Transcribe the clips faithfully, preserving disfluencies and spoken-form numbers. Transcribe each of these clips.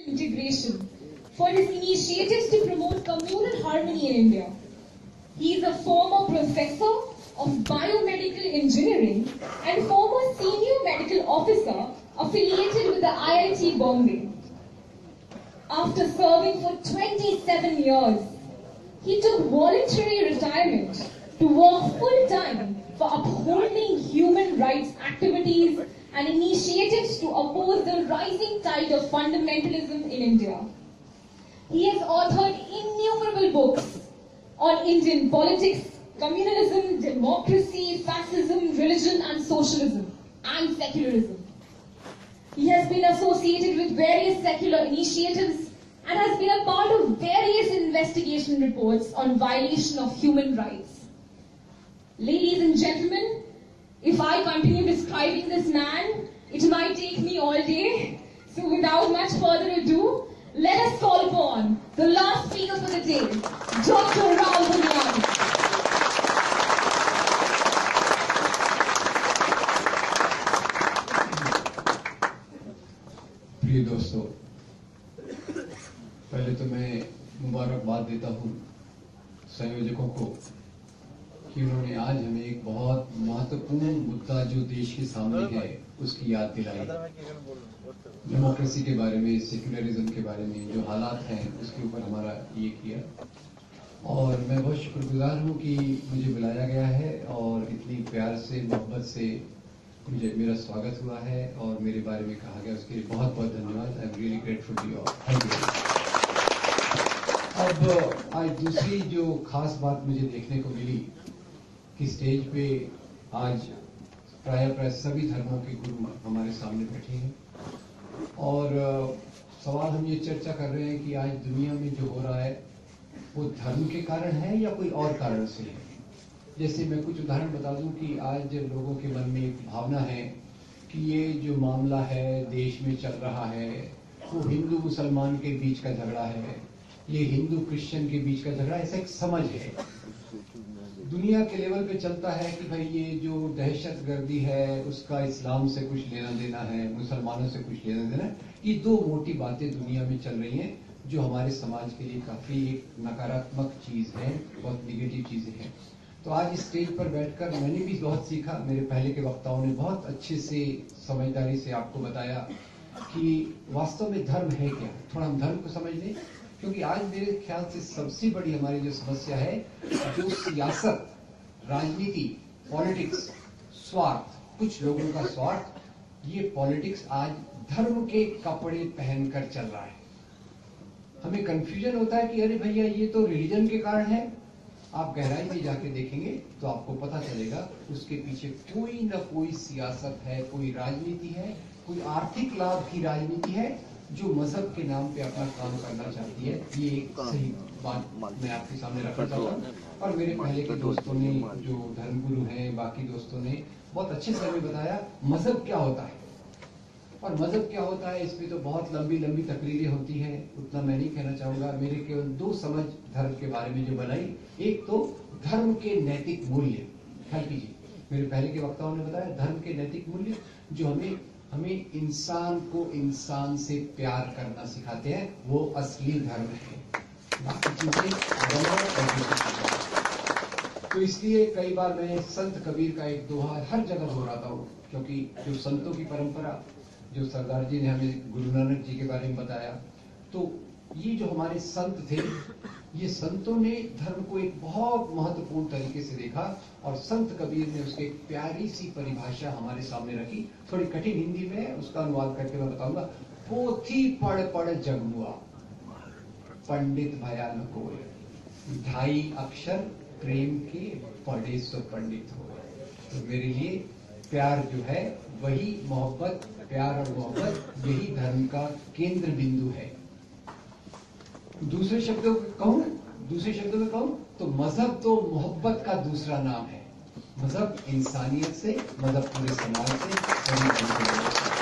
integration, for his initiatives to promote communal harmony in India. He is a former professor of biomedical engineering and former senior medical officer affiliated with the I I T Bombay. After serving for twenty-seven years, he took voluntary retirement to work full-time for upholding human rights activities and initiatives to oppose the rising tide of fundamentalism in India. He has authored innumerable books on Indian politics, communalism, democracy, fascism, religion and socialism, and secularism. He has been associated with various secular initiatives and has been a part of various investigation reports on violation of human rights. Ladies and gentlemen, if I continue describing this man, it might take me all day. So without much further ado, let us call upon the last speaker for the day, Doctor Puniyani. प्रिय दोस्तों, पहले तो मैं मुबारकबाद देता हूँ संयोजकों को कि उन्होंने आज हमें एक बहुत महत्वपूर्ण मुद्दा जो देश के सामने है उसकी याद दिलाई। डेमोक्रेसी के बारे में, सेक्युलरिज्म के बारे में जो हालात हैं उसके ऊपर हमारा ये किया, और मैं बहुत शुक्रगुजार हूँ कि मुझे बुलाया गया है और इतनी प्यार से, मोहब्बत से मुझे मेरा स्वागत हुआ है और मेरे बारे में कहा गया, उसके लिए बहुत बहुत धन्यवाद। I am really grateful to you all, thank you. अब आज दूसरी जो खास बात मुझे देखने को मिली कि स्टेज पे आज प्राय प्राय सभी धर्मों के गुरु हमारे सामने बैठे हैं, और सवाल हम ये चर्चा कर रहे हैं कि आज दुनिया में जो हो रहा है वो धर्म के कारण है या कोई और कारण से है। जैसे मैं कुछ उदाहरण बता दूं कि आज लोगों के मन में एक भावना है कि ये जो मामला है देश में चल रहा है वो हिंदू मुसलमान के बीच का झगड़ा है, ये हिंदू क्रिश्चियन के बीच का झगड़ा, ऐसा एक समझ है। दुनिया के लेवल पे चलता है कि भाई ये जो दहशतगर्दी है उसका इस्लाम से कुछ लेना देना है, मुसलमानों से कुछ लेना देना है। ये दो मोटी बातें दुनिया में चल रही हैं जो हमारे समाज के लिए काफी एक नकारात्मक चीज है, बहुत निगेटिव चीजें हैं। तो आज इस स्टेज पर बैठकर मैंने भी बहुत सीखा, मेरे पहले के वक्ताओं ने बहुत अच्छे से समझदारी से आपको बताया कि वास्तव में धर्म है क्या। थोड़ा हम धर्म को समझ लें, क्योंकि आज मेरे ख्याल से सबसे बड़ी हमारी जो समस्या है, जो सियासत, राजनीति, पॉलिटिक्स, स्वार्थ, कुछ लोगों का स्वार्थ, ये पॉलिटिक्स आज धर्म के कपड़े पहनकर चल रहा है। हमें कंफ्यूजन होता है कि अरे भैया ये तो रिलीजन के कारण है। आप गहराई में जाके देखेंगे तो आपको पता चलेगा उसके पीछे कोई ना कोई सियासत है, कोई राजनीति है, कोई आर्थिक लाभ की राजनीति है जो मजहब के नाम पे अपना काम करना चाहती है। ये एक सही बात मैं आपके सामने रखना चाहता हूँ, और मेरे पहले के दोस्तों ने, जो धर्मगुरु हैं, बाकी दोस्तों ने बहुत अच्छे से हमें बताया मजहब क्या होता है और मजहब क्या होता है। इसमें तो बहुत लंबी लंबी तकरीरें होती हैं, उतना मैं नहीं कहना चाहूंगा। मेरे केवल दो समझ धर्म के बारे में जो बनाई, एक तो धर्म के नैतिक मूल्य, ख्याल कीजिए मेरे पहले के वक्ताओं ने बताया धर्म के नैतिक मूल्य जो हमें हमें इंसान को इंसान से प्यार करना सिखाते हैं, वो असली धर्म है। बाकी चीजें तो इसलिए कई बार मैं संत कबीर का एक दोहा हर जगह दोहराता हूँ, क्योंकि जो संतों की परंपरा, जो सरदार जी ने हमें गुरु नानक जी के बारे में बताया, तो ये जो हमारे संत थे, ये संतों ने धर्म को एक बहुत महत्वपूर्ण तरीके से देखा, और संत कबीर ने उसकी एक प्यारी सी परिभाषा हमारे सामने रखी। थोड़ी कठिन हिंदी में, उसका अनुवाद करके मैं बताऊंगा। पोथी पढ़ पढ़ जग हुआ, पंडित भया न कोय, ढाई अक्षर प्रेम के पढ़े सो पंडित हो। तो मेरे लिए प्यार जो है वही मोहब्बत, प्यार और मोहब्बत यही धर्म का केंद्र बिंदु है। दूसरे शब्दों में कहूं दूसरे शब्दों में कहूं तो मजहब तो मोहब्बत का दूसरा नाम है। मजहब इंसानियत से, मजहब पूरे समाज से।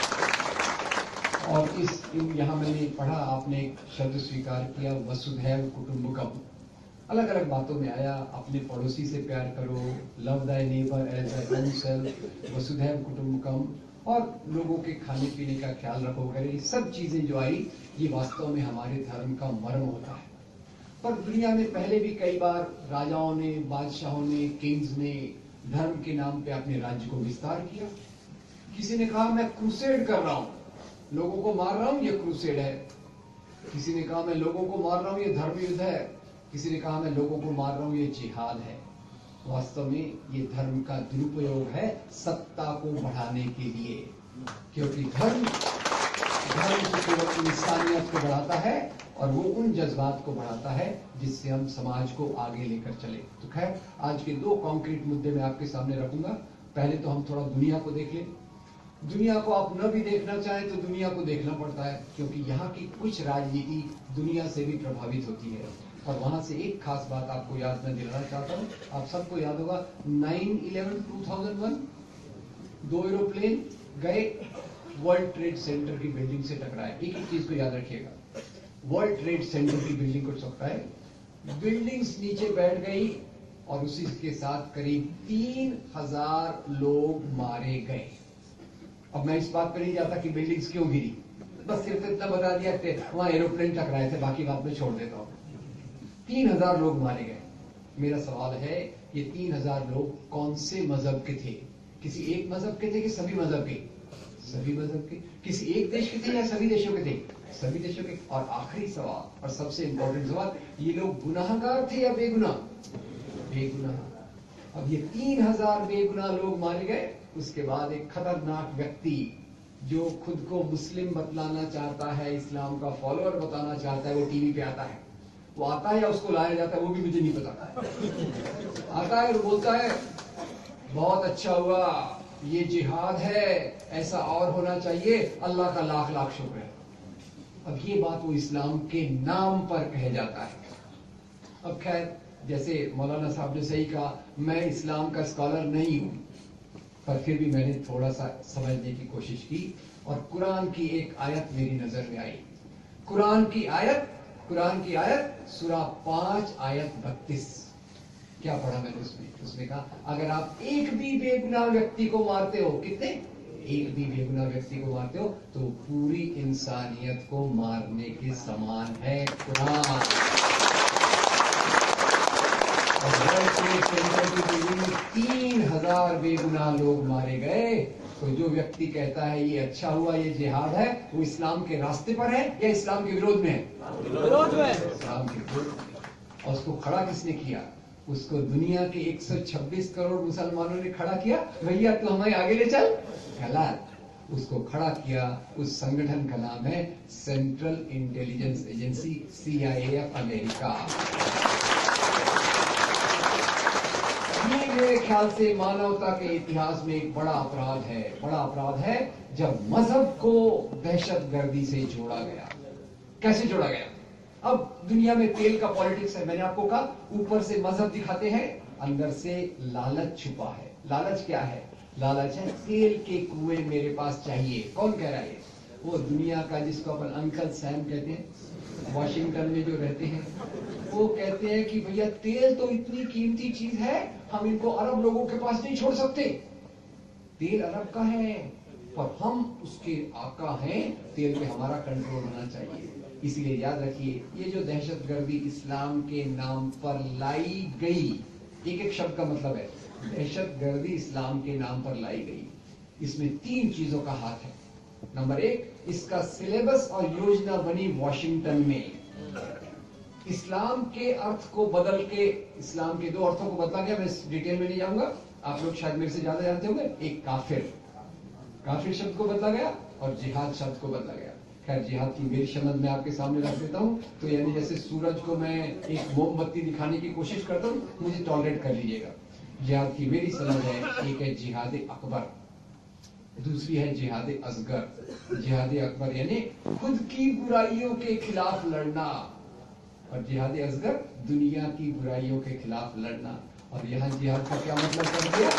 और इस यहाँ मैंने पढ़ा, आपने एक शब्द स्वीकार किया, वसुधैव कुटुंबकम। अलग अलग बातों में आया, अपने पड़ोसी से प्यार करो, love thy neighbour as thy own self, वसुधैव कुटुंबकम, और लोगों के खाने पीने का ख्याल रखो वगैरह, ये सब चीजें जो आई ये वास्तव में हमारे धर्म का मर्म होता है। पर दुनिया में पहले भी कई बार राजाओं ने, बादशाहों ने, किंग्स ने धर्म के नाम पे अपने राज्य को विस्तार किया। किसी ने कहा मैं क्रूसेड कर रहा हूं, लोगों को मार रहा हूं, ये क्रूसेड है। किसी ने कहा मैं लोगों को मार रहा हूं, ये धर्म युद्ध है। किसी ने कहा मैं लोगों को मार रहा हूं, ये जिहाद है। वास्तव में ये धर्म का दुरुपयोग है सत्ता को बढ़ाने के लिए, क्योंकि धर्म धर्म तो केवल इंसानियत को बढ़ाता है और वो उन जज्बात को बढ़ाता है जिससे हम समाज को आगे लेकर चले। तो खैर, आज के दो कॉन्क्रीट मुद्दे मैं आपके सामने रखूंगा। पहले तो हम थोड़ा दुनिया को देख लें। दुनिया को आप न भी देखना चाहें तो दुनिया को देखना पड़ता है, क्योंकि यहाँ की कुछ राजनीति दुनिया से भी प्रभावित होती है। और वहां से एक खास बात आपको याद मैं दिलाना चाहता हूँ। आप सबको याद होगा nine eleven two thousand one, दो एरोप्लेन गए, वर्ल्ड ट्रेड सेंटर की बिल्डिंग से टकराए। एक ही चीज को याद रखिएगा, वर्ल्ड ट्रेड सेंटर की बिल्डिंग को टकराए, बिल्डिंग्स नीचे बैठ गई और उसी के साथ करीब तीन हजार लोग मारे गए। अब मैं इस बात पर नहीं जाता कि बिल्डिंग्स क्यों गिरी, बस सिर्फ इतना बता दिया थे वहां एरोप्लेन टकराए थे, बाकी बात में छोड़ देता हूं। तीन हजार लोग मारे गए। मेरा सवाल है, ये तीन हजार लोग कौन से मजहब के थे? किसी एक मजहब के थे कि सभी मजहब के? सभी मजहब के। किसी एक देश के थे या सभी देशों के थे? सभी देशों के। और आखिरी सवाल और सबसे इंपॉर्टेंट सवाल, ये लोग गुनाहगार थे या बेगुनाह? बेगुनाह। अब ये तीन हजार बेगुनाह लोग मारे गए। उसके बाद एक खतरनाक व्यक्ति जो खुद को मुस्लिम बतलाना चाहता है, इस्लाम का फॉलोअर बताना चाहता है, वो टीवी पे आता है। वो आता है या उसको लाया जाता है वो भी मुझे नहीं पता। आता है और बोलता है बहुत अच्छा हुआ, ये जिहाद है, ऐसा और होना चाहिए, अल्लाह का लाख लाख शुक्र है। अब ये बात वो इस्लाम के नाम पर कहे जाता है। अब खैर, जैसे मौलाना साहब ने सही कहा, मैं इस्लाम का स्कॉलर नहीं हूं, पर फिर भी मैंने थोड़ा सा समझने की कोशिश की और कुरान की एक आयत मेरी नजर में आई। कुरान की आयत कुरान की आयत सूरा पांच आयत बत्तीस। क्या पढ़ा मैंने उसमें? उसमें कहा अगर आप एक भी बेगुनाह व्यक्ति को मारते हो, कितने? एक भी बेगुनाह व्यक्ति को मारते हो तो पूरी इंसानियत को मारने के समान है कुरान। तीन हजार बेगुनाह लोग मारे गए। तो जो व्यक्ति कहता है ये अच्छा हुआ, ये जिहाद है, वो इस्लाम के रास्ते पर है या इस्लाम के विरोध में है? विरोध में। इस्लाम के विरोध में। और उसको खड़ा किसने किया? उसको दुनिया के एक सौ छब्बीस करोड़ मुसलमानों ने खड़ा किया। भैया तू हमें आगे ले चल। गलत। उसको खड़ा किया उस संगठन का नाम है Central Intelligence Agency, C I A of America. ये मेरे ख्याल से मानवता के इतिहास में एक बड़ा अपराध है। बड़ा अपराध है जब मजहब को दहशतगर्दी से जोड़ा गया। कैसे जोड़ा गया? अब दुनिया में तेल का पॉलिटिक्स है। मैंने आपको कहा ऊपर से मजहब दिखाते हैं, अंदर से लालच छुपा है। लालच क्या है? लालच है तेल के कुएं मेरे पास चाहिए। कौन कह रहा है? वो दुनिया का जिसको अपन अंकल सैम कहते हैं, वॉशिंगटन में जो रहते हैं, वो कहते हैं कि भैया तेल तो इतनी कीमती चीज है, हम इनको अरब लोगों के पास नहीं छोड़ सकते। तेल अरब का है पर हम उसके आका हैं, तेल पे हमारा कंट्रोल होना चाहिए। इसलिए याद रखिए, ये जो दहशतगर्दी इस्लाम के नाम पर लाई गई, एक एक शब्द का मतलब है, दहशतगर्दी इस्लाम के नाम पर लाई गई, इसमें तीन चीजों का हाथ है। नंबर एक, इसका सिलेबस और योजना बनी वॉशिंगटन में। इस्लाम के अर्थ को बदल के, इस्लाम के दो अर्थों को बदला गया। मैं इस डिटेल में नहीं जाऊंगा, आप लोग शायद मेरे से ज्यादा जानते होंगे। एक काफिर, काफिर शब्द को बदला गया और जिहाद शब्द को बदला गया। खैर, जिहाद की मेरी समझ मैं आपके सामने रख देता हूं। तो यानी जैसे सूरज को मैं एक मोमबत्ती दिखाने की कोशिश करता हूं, मुझे टॉलरेट कर लीजिएगा। जिहाद की मेरी समझ है, एक है जिहाद अकबर, दूसरी है जिहाद असगर। जिहाद अकबर यानी खुद की बुराइयों के खिलाफ लड़ना, और जिहाद असगर दुनिया की बुराइयों के खिलाफ लड़ना। और यहाँ जिहाद का क्या मतलब कर दिया?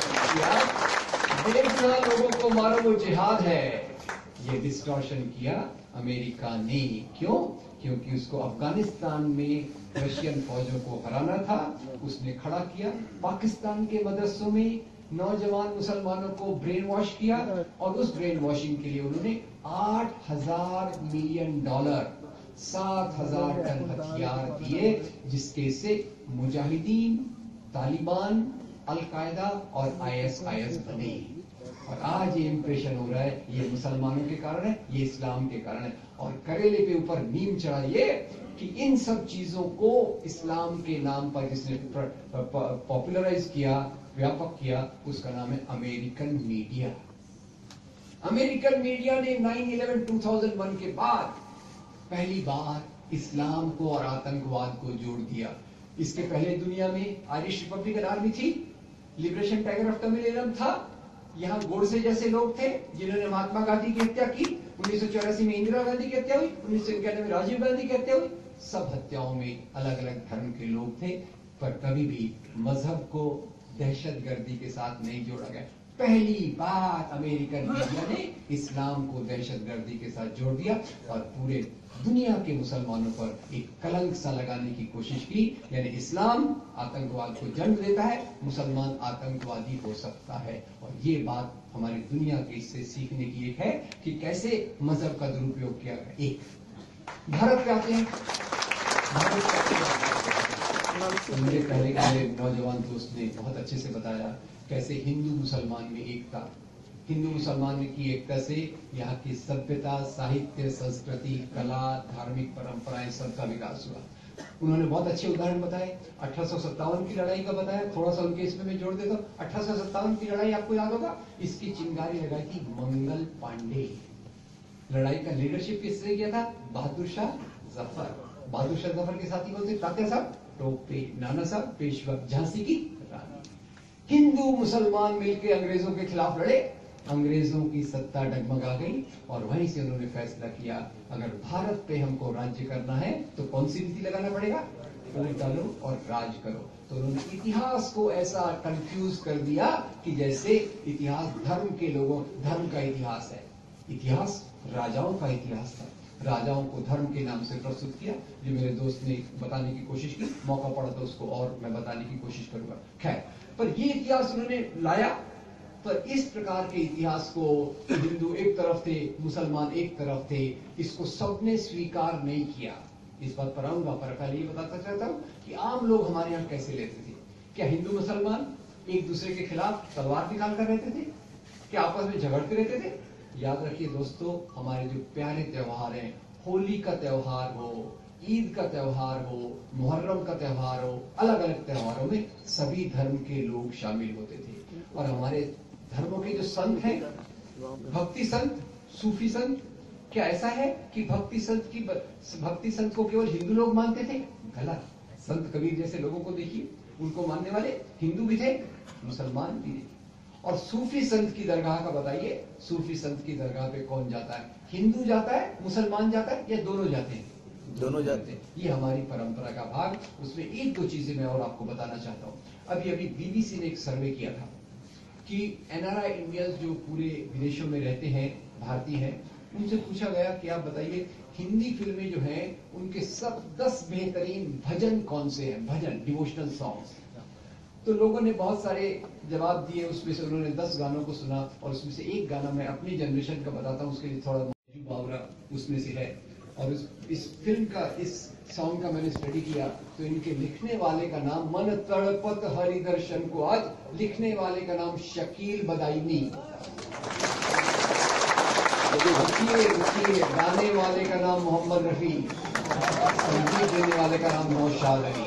बेगुनाह लोगों को मारो वो जिहाद है। ये डिस्टॉर्शन किया अमेरिका ने। क्यों? क्योंकि उसको अफगानिस्तान में रशियन फौजों को हराना था। उसने खड़ा किया पाकिस्तान के मदरसों में नौजवान मुसलमानों को ब्रेन वॉश किया और उस ब्रेन वॉशिंग के लिए उन्होंने आठ हजार मिलियन डॉलर, सात हजार टन हथियार दिए, जिसके से मुजाहिदीन, तालिबान, अलकायदा और आईएसआईएस बने। और आज ये इंप्रेशन हो रहा है ये मुसलमानों के कारण है, ये इस्लाम के कारण है। और करेले पे ऊपर नीम चढ़ा ये कि इन सब चीजों को इस्लाम के नाम पर जिसने पॉपुलराइज किया, व्यापक किया, उसका नाम है अमेरिकन मीडिया। अमेरिकन मीडिया ने nine eleven two thousand one के बाद पहली बार इस्लाम को और आतंकवाद को जोड़ दिया। इसके पहले दुनिया में आयरिश रिपब्लिकन आर्मी थी, लिबरेशन टाइगर ऑफ तमिलनाडु था, यहाँ गोडसे जैसे लोग थे जिन्होंने महात्मा गांधी की हत्या की, उन्नीस सौ चौरासी में इंदिरा गांधी की हत्या हुई, उन्नीस सौ इक्यानवे में राजीव गांधी की हत्या हुई। सब हत्याओं में अलग अलग धर्म के लोग थे, पर कभी भी मजहब को दहशतगर्दी के साथ नहीं जोड़ा गया। पहली बार अमेरिकन मीडिया ने इस्लाम को दहशतगर्दी के साथ जोड़ दिया और पूरे दुनिया के मुसलमानों पर एक कलंक सा लगाने की कोशिश की। यानी इस्लाम आतंकवाद को जन्म देता है, मुसलमान आतंकवादी हो सकता है। और ये बात हमारी दुनिया के इससे सीखने की एक है कि कैसे मजहब का दुरुपयोग किया गया। एक भारत पे आते हैं। मुझे पहले के नौजवान दोस्त ने बहुत अच्छे से बताया कैसे हिंदू मुसलमान में एकता, हिंदू मुसलमान की एकता से यहाँ की सभ्यता, साहित्य, संस्कृति, कला, धार्मिक परंपराएं सबका विकास हुआ। उन्होंने बहुत अच्छे उदाहरण बताए। अठारह सौ सत्तावन की लड़ाई का बताया, थोड़ा सा उनके इसमें मैं जोड़ देता हूँ। अठारह सौ सत्तावन की लड़ाई आपको याद होगा, इसकी चिंगारी लगाई थी मंगल पांडे। लड़ाई का लीडरशिप किसने किया था? बहादुर शाह जफर। बहादुर शाह जफर के साथी कौन थे? तात्या साहब टोपे, नाना साहब पेशवा, झांसी की रानी। हिंदू मुसलमान मिलकर अंग्रेजों के खिलाफ लड़े, अंग्रेजों की सत्ता डगमगा गई और वहीं से उन्होंने फैसला किया अगर भारत पे हमको राज्य करना है तो कौन सी नीति लगाना पड़ेगा? वोट डालो और राज करो। तो उन्होंने इतिहास को ऐसा कंफ्यूज कर दिया कि जैसे इतिहास धर्म के लोगों, धर्म का इतिहास है। इतिहास राजाओं का इतिहास था, राजाओं को धर्म के नाम से प्रस्तुत किया। जो मेरे दोस्त ने बताने की कोशिश की, मौका पड़ा तो उसको और मैं बताने की कोशिश करूंगा। खैर, पर ये इतिहास उन्होंने लाया। पर इस प्रकार के इतिहास को हिंदू एक तरफ थे, मुसलमान एक तरफ थे, इसको सबने स्वीकार नहीं किया। इस बात पर आऊंगा, पर पहले ये बताता चाहता हूं कि आम लोग हमारे यहाँ कैसे लेते थे। क्या हिंदू मुसलमान एक दूसरे के खिलाफ तलवार निकाल कर रहते थे? क्या आपस में झगड़ते रहते थे? याद रखिए दोस्तों, हमारे जो प्यारे त्योहार हैं, होली का त्योहार हो, ईद का त्योहार हो, मुहर्रम का त्योहार हो, अलग अलग त्योहारों में सभी धर्म के लोग शामिल होते थे। और हमारे धर्मों के जो संत हैं, भक्ति संत, सूफी संत, क्या ऐसा है कि भक्ति संत की भक्ति संत को केवल हिंदू लोग मानते थे? गलत। संत कबीर जैसे लोगों को देखिए, उनको मानने वाले हिंदू भी थे, मुसलमान भी थे। और सूफी संत की दरगाह का बताइए, सूफी संत की दरगाह पे कौन जाता है? हिंदू जाता है, मुसलमान जाता है, या दोनों जाते हैं? दोनों जाते हैं। ये हमारी परंपरा का भाग। उसमें एक दो चीजें मैं और आपको बताना चाहता हूँ। अभी अभी बीबीसी ने एक सर्वे किया था कि एनआरआई इंडियंस जो पूरे विदेशों में रहते हैं, भारतीय हैं, उनसे पूछा गया कि आप बताइए हिंदी फिल्में जो हैं उनके सब दस बेहतरीन भजन कौन से हैं, भजन, डिवोशनल सॉन्ग्स। तो लोगों ने बहुत सारे जवाब दिए, उसमें से उन्होंने दस गानों को सुना और उसमें से एक गाना मैं अपनी जनरेशन का बताता हूँ, उसके लिए थोड़ा बावरा उसमें से है। और इस, इस फिल्म का, इस सॉन्ग का मैंने स्टडी किया तो इनके लिखने वाले का नाम, मन तड़पत हरि दर्शन को आज, लिखने वाले का नाम शकील बदायूनी, गाने वाले का नाम मोहम्मद रफी, संगीत देने वाले का नाम नौशाद अली।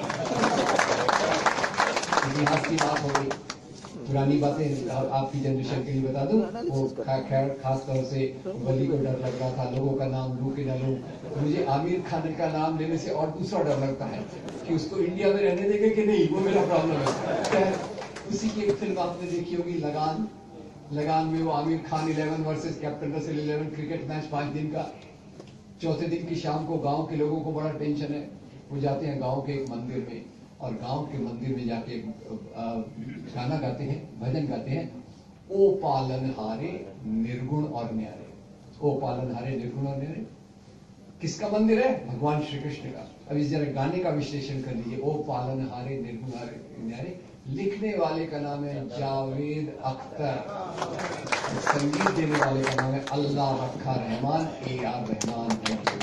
इतिहास की बात हो गई, पुरानी बातें आपकी जनरेशन के लिए बता दूं। वो खैर खास तौर से वली को डर लग रहा था, लोगों का नाम लू के ना लू। मुझे आमिर खान का नाम लेने से और दूसरा डर लगता है कि उसको इंडिया में रहने देंगे कि नहीं, वो मेरा प्रॉब्लम है। उसी की एक फिल्म आपने देखी होगी, लगान। लगान में वो Aamir Khan eleven versus captain Russell eleven cricket match, पांच दिन का। चौथे दिन की शाम को गांव के लोगों को बड़ा टेंशन है, वो जाते हैं गांव के एक मंदिर में और गांव के मंदिर में जाके गाना गाते हैं, भजन गाते हैं, ओ पालन हारे निर्गुण और न्यारे। ओ पालन हारे निर्गुण और न्यारे किसका मंदिर है? भगवान श्री कृष्ण का। अब इस जरा गाने का विश्लेषण कर लीजिए, ओ पालन हारे निर्गुण न्यारे, लिखने वाले का नाम है जावेद अख्तर, संगीत देने वाले का नाम है अल्लाह रखा रहमान, ए आर रहमान।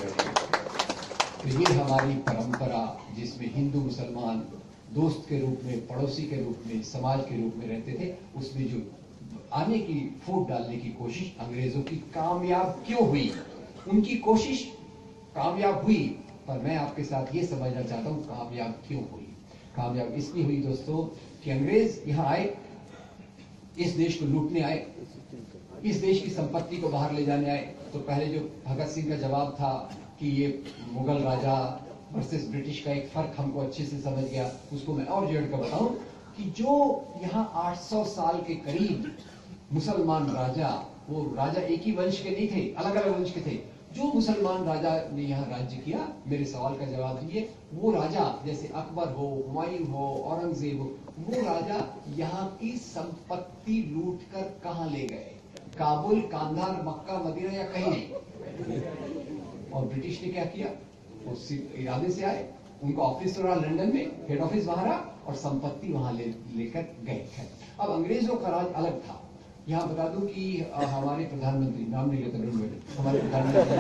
तो ये हमारी परंपरा जिसमें हिंदू मुसलमान दोस्त के रूप में, पड़ोसी के रूप में, समाज के रूप में रहते थे, उसमें जो आने की फूट डालने की कोशिश अंग्रेजों की कामयाब क्यों हुई? उनकी कोशिश कामयाब हुई, पर मैं आपके साथ ये समझना चाहता हूं कामयाब क्यों हुई। कामयाब इसलिए हुई दोस्तों कि अंग्रेज यहां आए, इस देश को लूटने आए, इस देश की संपत्ति को बाहर ले जाने आए। तो पहले जो भगत सिंह का जवाब था कि ये मुगल राजा वर्सेस ब्रिटिश का एक फर्क हमको अच्छे से समझ गया, उसको मैं और जोड़ कर बताऊं कि जो यहाँ आठ सौ साल के करीब मुसलमान राजा, वो राजा एक ही वंश के नहीं थे, अलग अलग वंश के थे, जो मुसलमान राजा ने यहाँ राज्य किया, मेरे सवाल का जवाब दीजिए, वो राजा जैसे अकबर हो, हुमायूं हो, औरंगजेब हो, वो राजा यहाँ की संपत्ति लूट कर कहाँ ले गए? काबुल, कांधार, मक्का, मदीना या कहीं नहीं। और ब्रिटिश ने क्या किया? उस इरादे से आए, उनका ऑफिस तो रहा लंदन में, हेड ऑफिस वहां रहा और संपत्ति वहां ले लेकर गए। अब अंग्रेजों का राज अलग था। यहाँ बता दूं कि आ, हमारे प्रधानमंत्री, नाम नहीं लेते लोग, हमारे प्रधानमंत्री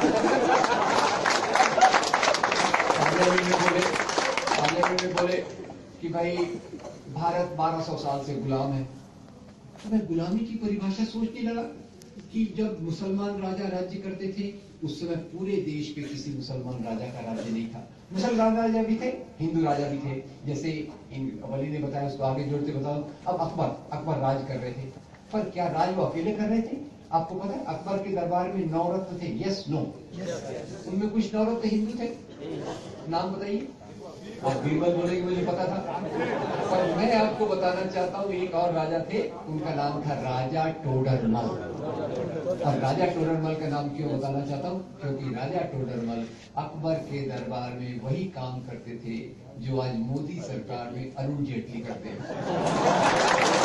पार्लियामेंट में बोले पार्लियामेंट में बोले कि भाई भारत बारह सौ साल से गुलाम है। तो मैं गुलामी की परिभाषा सोचने लगा कि जब मुसलमान राजा राज्य करते थे उस समय पूरे देश पे किसी मुसलमान राजा का राज्य नहीं था। मुसलमान राजा भी थे, हिंदू राजा भी थे, जैसे इन वली ने बताया, उसको आगे जोड़ते बताओ। अब अकबर अकबर राज कर रहे थे, पर क्या राज वो अकेले कर रहे थे? आपको पता है अकबर के दरबार में नौ रत्न थे, यस नो? उनमें कुछ नौ रत्न हिंदू थे, नाम बताइए। आप बीरबल बोलेंगे मुझे पता था, पर मैं आपको बताना चाहता हूँ एक और राजा थे, उनका नाम था राजा टोडरमल। और राजा टोडरमल का नाम क्यों बताना चाहता हूँ? क्योंकि राजा टोडरमल अकबर के दरबार में वही काम करते थे जो आज मोदी सरकार में अरुण जेटली करते हैं।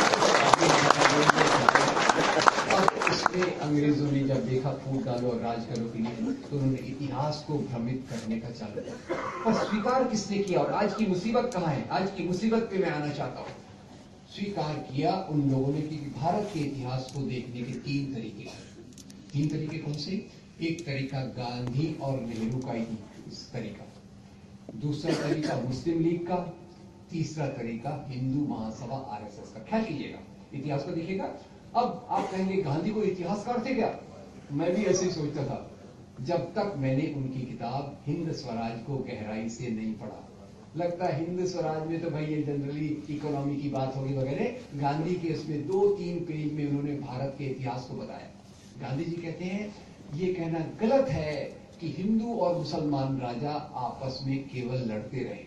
और इसमें अंग्रेजों ने जब देखा फूट डालो और राज करो के लिए, तो उन्होंने इतिहास को भ्रमित करने का चालू किया। पर स्वीकार किसने किया? और आज की मुसीबत कहाँ है? आज की मुसीबत पे मैं आना चाहता हूँ। स्वीकार किया उन लोगों ने कि भारत के इतिहास को देखने के तीन तरीके हैं। तीन तरीके कौन से? एक तरीका गांधी और नेहरू का इस तरीका, दूसरा तरीका मुस्लिम लीग का, तीसरा तरीका हिंदू महासभा आरएसएस का। क्या कीजिएगा, इतिहास को देखिएगा। अब आप कहेंगे गांधी को इतिहासकार थे क्या? मैं भी ऐसे ही सोचता था जब तक मैंने उनकी किताब हिंद स्वराज को गहराई से नहीं पढ़ा। लगता है हिंद स्वराज में तो भाई ये जनरली इकोनॉमी की बात होगी वगैरह। गांधी के उसमें दो तीन पेज में उन्होंने भारत के इतिहास को बताया। गांधी जी कहते हैं ये कहना गलत है कि हिंदू और मुसलमान राजा आपस में केवल लड़ते रहे।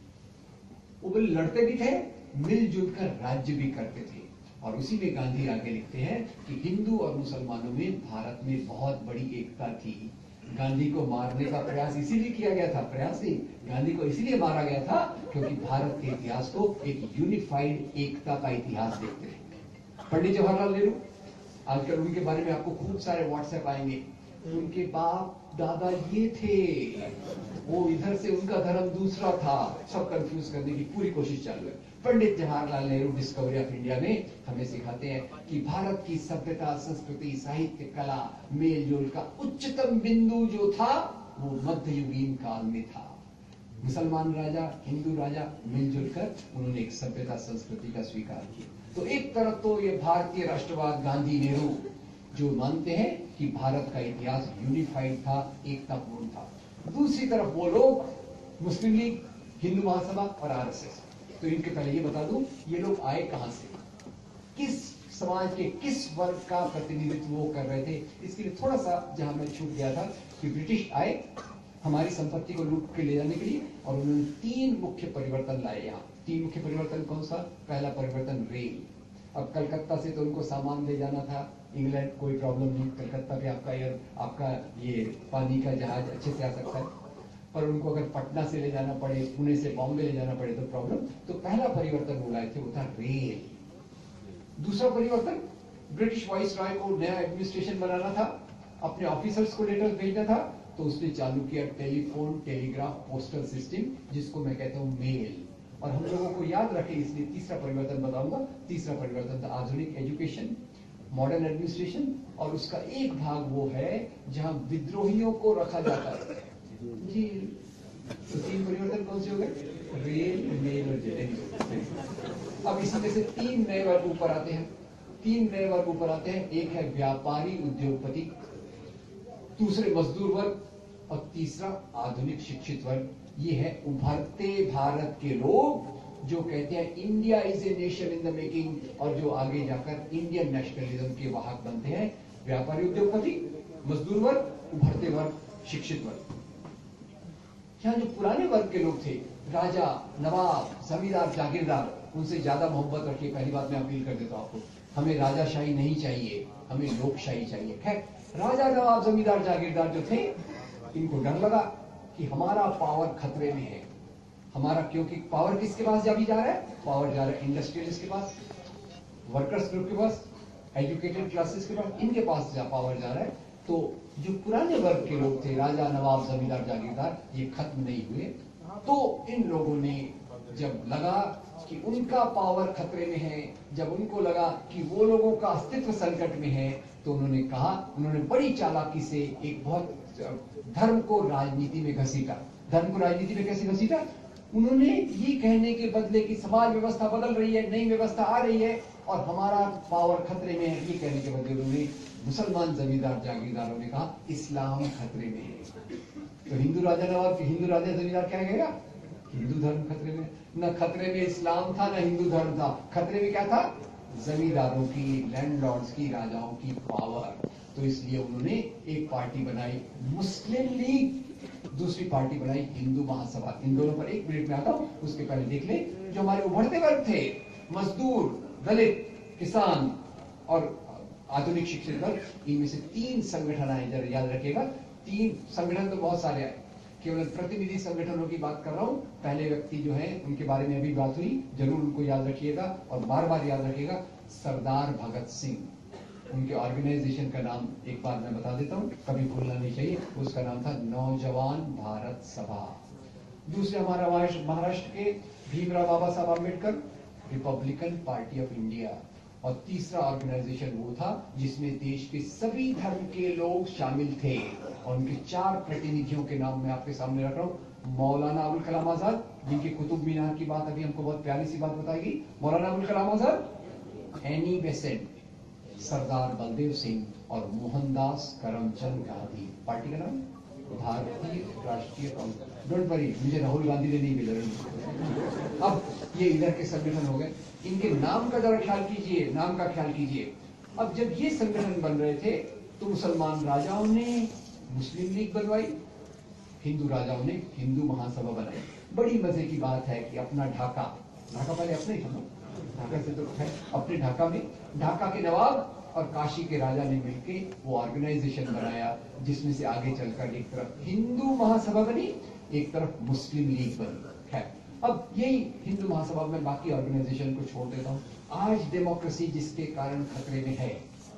वो लड़ते भी थे, मिलजुल कर राज्य भी करते थे। और उसी में गांधी आगे लिखते हैं कि हिंदू और मुसलमानों में भारत में बहुत बड़ी एकता थी। गांधी को मारने का प्रयास इसीलिए किया गया था, प्रयास नहीं, गांधी को इसीलिए मारा गया था क्योंकि भारत के इतिहास को एक यूनिफाइड एकता का इतिहास देखते थे। पंडित जवाहरलाल नेहरू, आजकल उनके बारे में आपको खूब सारे व्हाट्सएप आएंगे, उनके बाप दादा ये थे, वो इधर से उनका धर्म दूसरा था, सब कंफ्यूज करने की पूरी कोशिश चालू है। Pandit Jawaharlal Nehru Discovery of India में हमें सिखाते हैं कि भारत की सभ्यता, संस्कृति, साहित्य, कला, मेल जोल का उच्चतम बिंदु जो था वो मध्ययुगीन काल में था। मुसलमान राजा, हिंदू राजा मिलजुल कर उन्होंने एक सभ्यता, संस्कृति का स्वीकार किया। तो एक तरफ तो ये भारतीय राष्ट्रवाद, गांधी नेहरू जो मानते हैं कि भारत का इतिहास यूनिफाइड था, एकतापूर्ण था। दूसरी तरफ वो लोग मुस्लिम लीग, हिंदू महासभा और आरएसएस। तो इनके पहले ये बता दूं ये लोग आए कहां से, किस समाज के किस वर्ग का प्रतिनिधित्व वो कर रहे थे। इसके लिए थोड़ा सा जहां मैं छूट गया था कि ब्रिटिश आए हमारी संपत्ति को लूट के ले जाने के लिए, और उन्होंने तीन मुख्य परिवर्तन लाए। यहाँ तीन मुख्य परिवर्तन कौन सा? पहला परिवर्तन रेल। अब कलकत्ता से तो उनको सामान ले जाना था इंग्लैंड, कोई प्रॉब्लम नहीं, कलकत्ता पे आपका एयर आपका ये पानी का जहाज अच्छे से आ सकता है। पर उनको अगर पटना से ले जाना पड़े, पुणे से बॉम्बे ले जाना पड़े तो प्रॉब्लम। तो पहला परिवर्तन वो लाए थे, वो था रेल। दूसरा परिवर्तन, ब्रिटिश वाइस रॉय को नया एडमिनिस्ट्रेशन बनाना था, अपने ऑफिसर्स को लेटर भेजना था, तो उसने चालू किया टेलीफोन, टेलीग्राफ, पोस्टल सिस्टम, जिसको मैं कहता हूं मेल। और हम लोगों को याद रखें, इसलिए तीसरा परिवर्तन बताऊंगा। तीसरा परिवर्तन था आधुनिक एजुकेशन, मॉडर्न एडमिनिस्ट्रेशन, और उसका एक भाग वो है जहां विद्रोहियों को रखा जाता है जी। तो तीन परिवर्तन कौन से हो गए? रेल, मेल और जेट। अब इसी में से तीन नए वर्ग ऊपर आते हैं। तीन नए वर्ग ऊपर आते हैं। एक है व्यापारी उद्योगपति, दूसरे मजदूर वर्ग, और तीसरा आधुनिक शिक्षित वर्ग। ये है उभरते भारत के लोग जो कहते हैं India is a nation in the making, और जो आगे जाकर इंडियन नेशनलिज्म के वाहक बनते हैं। व्यापारी उद्योगपति, मजदूर वर्ग, उभरते वर्ग, शिक्षित वर्ग। यहाँ जो पुराने वर्ग के लोग थे, राजा, नवाब, जमींदार, जागीरदार, उनसे ज्यादा मोहब्बत रखिए। पहली बात मैं अपील कर देता हूं आपको, हमें राजाशाही नहीं चाहिए, हमें लोकशाही चाहिए। खैर, राजा, नवाब, जमींदार, जागीरदार जो थे, इनको डर लगा कि हमारा पावर खतरे में है। हमारा, क्योंकि पावर किसके पास अभी जा रहा है? पावर जा रहा है इंडस्ट्रियलिस्ट के पास, वर्कर्स ग्रुप के पास, एजुकेटेड क्लासेस के पास, इनके पास जा पावर जा रहा है। तो जो पुराने वर्ग के लोग थे, राजा, नवाब, जमींदार, जागीरदार, ये खत्म नहीं हुए। तो इन लोगों ने जब लगा कि उनका पावर खतरे में है, जब उनको लगा कि वो लोगों का अस्तित्व संकट में है, तो उन्होंने कहा, उन्होंने बड़ी चालाकी से एक बहुत धर्म को राजनीति में घसीटा। धर्म को राजनीति में कैसे घसीटा? उन्होंने ये कहने के बदले कि समाज व्यवस्था बदल रही है, नई व्यवस्था आ रही है और हमारा पावर खतरे में है, ये कहने के बदले उन्होंने मुसलमान जमींदार जागीरदारों ने कहा इस्लाम खतरे में है। तो हिंदू राजा नवाब, हिंदू राजा जमींदार क्या कहेगा? हिंदू धर्म खतरे में। न खतरे में इस्लाम था, न हिंदू धर्म था। खतरे में क्या था? जमींदारों की, लैंडलॉर्ड्स की, राजाओं की पावर। तो इसलिए उन्होंने एक पार्टी बनाई, मुस्लिम लीग, दूसरी पार्टी बनाई हिंदू महासभा। इन दोनों पर एक मिनट में आता हूं, उसके पहले देख ले जो हमारे उभरते वर्ग थे, मजदूर, दलित, किसान और आधुनिक शिक्षित वर्ग, इनमें से तीन संगठन आए। जरा याद रखिएगा, तीन संगठन तो बहुत सारे आए, केवल प्रतिनिधि संगठनों की बात कर रहा हूं। पहले व्यक्ति जो है उनके बारे में अभी बात हुई, जरूर उनको याद रखिएगा और बार बार याद रखिएगा। सरदार भगत सिंह, उनके ऑर्गेनाइजेशन का नाम एक बार मैं बता देता हूं, कभी भूलना नहीं चाहिए। उसका नाम था नौजवान भारत सभा। दूसरे हमारा महाराष्ट्र के Bhimrao Baba Sahab Ambedkar, Republican Party of India. और तीसरा ऑर्गेनाइजेशन वो था जिसमें देश के सभी धर्म के लोग शामिल थे, और उनके चार प्रतिनिधियों के नाम मैं आपके सामने रख रहा हूं। मौलाना अबुल कलाम आजाद, जिनकी कुतुब मीनार की बात अभी हमको बहुत प्यारी सी बात बताई गई। मौलाना अबुल कलाम आजाद, एनी बेसेंट, सरदार बलदेव सिंह और मोहनदास करमचंद गांधी। पार्टी का नाम भारतीय राष्ट्रीय कांग्रेस। डोंट वरी, मुझे राहुल गांधी ने नहीं मिला। अब ये इधर के संगठन हो गए। इनके नाम का जरा ख्याल कीजिए, नाम का ख्याल कीजिए। अब जब ये संगठन बन रहे थे तो मुसलमान राजाओं ने मुस्लिम लीग बनवाई, हिंदू राजाओं ने हिंदू महासभा बनाई। बड़ी मजे की बात है कि अपना ढाका, ढाका पहले अपने ही था, ढाका से तो है, अपने ढाका में ढाका के नवाब और काशी के राजा ने मिलके वो ऑर्गेनाइजेशन बनाया, जिसमें से आगे चलकर एक तरफ हिंदू महासभा बनी, एक तरफ मुस्लिम लीग बनी। है अब यही हिंदू महासभा में बाकी ऑर्गेनाइजेशन को छोड़ देता हूं। आज डेमोक्रेसी जिसके कारण खतरे में है,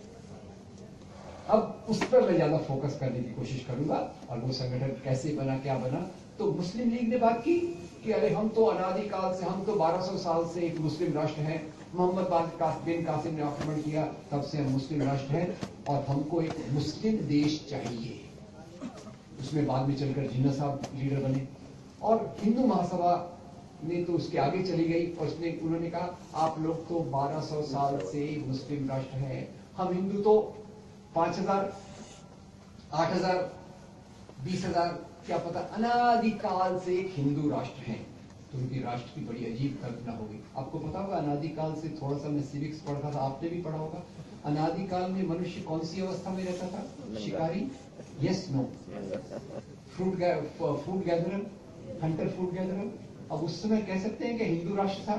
अब उस पर मैं ज्यादा फोकस करने की कोशिश करूंगा। और वो संगठन कैसे बना, क्या बना। तो मुस्लिम लीग ने बात की कि अरे हम तो अनादिकाल से, हम तो बारह सौ साल से एक मुस्लिम राष्ट्र हैं, मोहम्मद बिन कासिम ने आक्रमण किया तब से हम मुस्लिम राष्ट्र हैं और हमको एक मुस्लिम देश चाहिए। उसमें बाद में चलकर जिन्ना साहब लीडर बने और हिंदू महासभा ने तो उसके आगे चली गई और उसने उन्होंने कहा आप लोग तो बारह सौ साल से मुस्लिम राष्ट्र हैं, हम हिंदू तो पांच हजार आठ हजार बीस हजार क्या पता अनादिकाल से एक हिंदू राष्ट्र हैं। तो उनकी राष्ट्र की बड़ी अजीब कल्पना होगी। आपको पता होगा अनादिकाल से, थोड़ा सा मैं सिविक्स पढ़ता था, आपने भी पढ़ा होगा, अनादिकाल में मनुष्य कौन सी अवस्था में रहता था? शिकारी, yes no, fruit fruit gatherer, hunter fruit gatherer. अब उस समय कह सकते हैं कि हिंदू राष्ट्र था।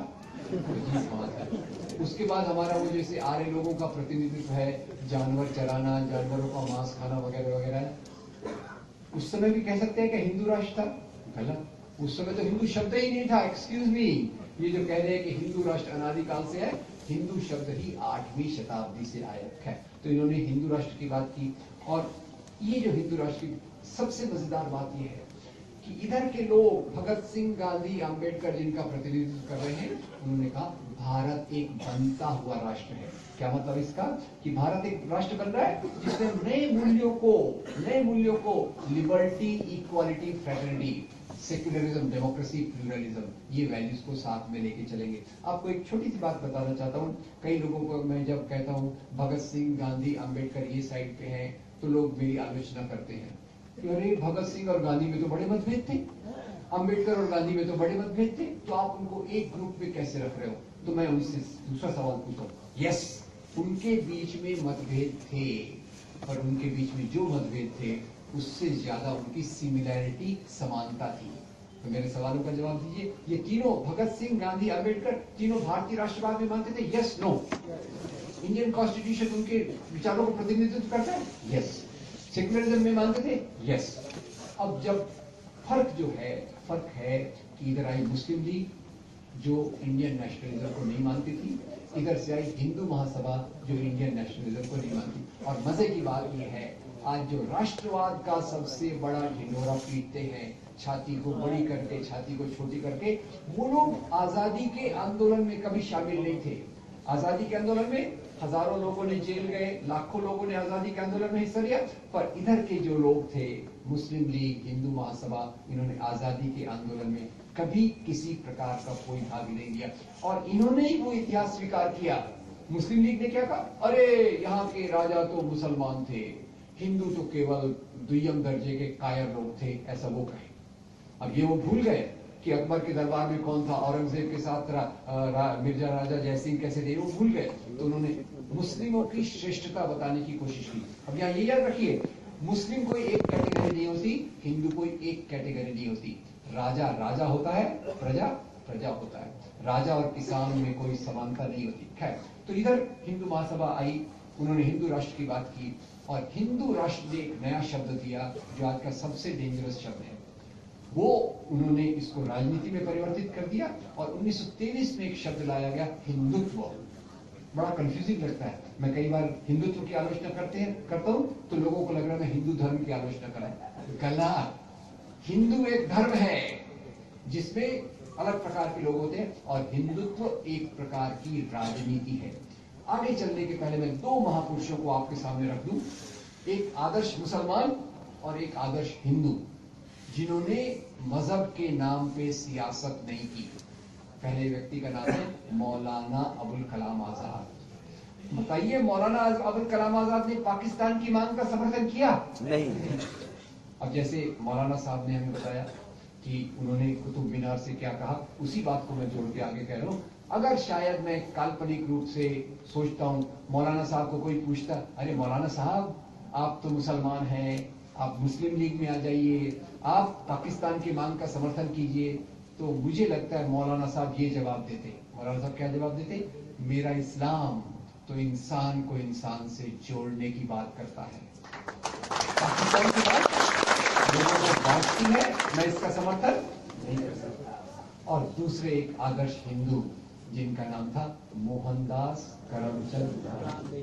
उसके बाद हमारा वो जैसे आर्य लोगों का प्रतिनिधित्व है, जानवर चराना, जानवरों का मांस खाना वगैरह वगैरह, उस समय भी कह सकते हैं कि हिंदू राष्ट्र था। गलत, उस समय तो हिंदू शब्द ही नहीं था। एक्सक्यूज मी, ये जो कह रहे हैं कि हिंदू राष्ट्र अनादिकाल से है, हिंदू शब्द ही आठवीं शताब्दी से आया है। तो इन्होंने हिंदू राष्ट्र की बात की। और ये जो हिंदू राष्ट्र की सबसे मजेदार बात यह है कि इधर के लोग भगत सिंह, गांधी, अंबेडकर जिनका प्रतिनिधित्व कर रहे हैं, उन्होंने कहा भारत एक बनता हुआ राष्ट्र है। क्या मतलब इसका? कि भारत एक राष्ट्र बन रहा है जिसमें नए मूल्यों को नए मूल्यों को liberty, equality, fraternity, secularism, democracy, pluralism, ये वैल्यूज को साथ में लेके चलेंगे। आपको एक छोटी सी बात बताना चाहता हूँ। कई लोगों को मैं जब कहता हूँ भगत सिंह, गांधी, अंबेडकर ये साइड पे हैं, तो लोग मेरी आलोचना करते हैं कि अरे भगत सिंह और गांधी में तो बड़े मतभेद थे, अंबेडकर और गांधी में तो बड़े मतभेद थे, तो आप उनको एक ग्रुप में कैसे रख रहे हो? तो मैं उनसे दूसरा सवाल पूछता हूँ। यस, उनके बीच में मतभेद थे, पर उनके बीच में जो मतभेद थे उससे ज्यादा उनकी सिमिलैरिटी, समानता थी। तो मेरे सवालों का जवाब दीजिए। ये तीनों, भगत सिंह, गांधी, अंबेडकर, तीनों भारतीय राष्ट्रवाद में मानते थे? Yes, no? इंडियन कॉन्स्टिट्यूशन उनके विचारों को प्रतिनिधित्व करता है? यस। सेक्युलरिज्म में मानते थे? यस। अब जब फर्क जो है, फर्क है कि इधर आई मुस्लिम लीग जो इंडियन नेशनलिज्म को नहीं मानती थी, इधर से आई हिंदू महासभा जो इंडियन नेशनलिज्म को नहीं मानती। और मजे की बात यह है, आज जो राष्ट्रवाद का सबसे बड़ा ढिंढोरा पीटते हैं, छाती को बड़ी करके, छाती को छोटी करके, वो लोग आजादी के आंदोलन में कभी शामिल नहीं थे। आजादी के आंदोलन में हजारों लोगों ने जेल गए, लाखों लोगों ने आजादी के आंदोलन में हिस्सा लिया, पर इधर के जो लोग थे, मुस्लिम लीग, हिंदू महासभा, इन्होंने आजादी के आंदोलन में कभी किसी प्रकार का कोई भाग नहीं लिया। और इन्होंने ही वो इतिहास स्वीकार किया। मुस्लिम लीग ने क्या कहा? अरे यहाँ के राजा तो मुसलमान थे, हिंदू तो केवल दुय्यम दर्जे के कायर लोग थे, ऐसा वो कहे। अब ये वो भूल गए कि अकबर के दरबार में कौन था, औरंगजेब के साथ रा, रा, मिर्जा राजा जयसिंह कैसे थे, वो भूल गए। तो उन्होंने मुस्लिमों की श्रेष्ठता बताने की कोशिश की। अब यहाँ ये याद रखिए, मुस्लिम कोई एक कैटेगरी नहीं होती, हिंदू कोई एक कैटेगरी नहीं होती। राजा राजा होता है, प्रजा प्रजा होता है। राजा और किसान में कोई समानता नहीं होती। खैर, तो इधर हिंदू महासभा आई, उन्होंने हिंदू राष्ट्र की बात की, और हिंदू राष्ट्र ने एक नया शब्द दिया जो आज का सबसे डेंजरस शब्द है। वो उन्होंने इसको राजनीति में परिवर्तित कर दिया, और उन्नीस सौ तेईस में एक शब्द लाया गया, हिंदुत्व। बड़ा कंफ्यूजिंग लगता है। मैं कई बार हिंदुत्व की आलोचना करते हैं करता हूं तो लोगों को लग रहा है मैं हिंदू धर्म की आलोचना कर रहा हूं। गलत। हिंदू एक धर्म है जिसमें अलग प्रकार के लोग होते हैं, और हिंदुत्व एक प्रकार की राजनीति है। आगे चलने के पहले मैं दो महापुरुषों को आपके सामने रख दूं, एक आदर्श मुसलमान और एक आदर्श हिंदू, जिन्होंने मजहब के नाम पे सियासत नहीं की। पहले व्यक्ति का नाम है मौलाना अबुल कलाम आजाद। बताइए, मौलाना अबुल कलाम आजाद ने पाकिस्तान की मांग का समर्थन किया? नहीं। अब जैसे मौलाना साहब ने हमें बताया कि उन्होंने कुतुब मीनार से क्या कहा, उसी बात को मैं जोड़ के आगे कह रहा हूं। अगर शायद मैं काल्पनिक रूप से सोचता हूं, मौलाना साहब को कोई पूछता, अरे मौलाना साहब आप तो मुसलमान हैं, आप मुस्लिम लीग में आ जाइए, आप पाकिस्तान की मांग का समर्थन कीजिए, तो मुझे लगता है मौलाना साहब ये जवाब देते। मौलाना साहब क्या जवाब देते? मेरा इस्लाम तो इंसान को इंसान से जोड़ने की बात करता है, पाकिस्तान की बात लोगों को बांटती है, मैं इसका समर्थन नहीं कर सकता। और दूसरे एक आदर्श हिंदू जिनका नाम था मोहनदास करमचंद गांधी।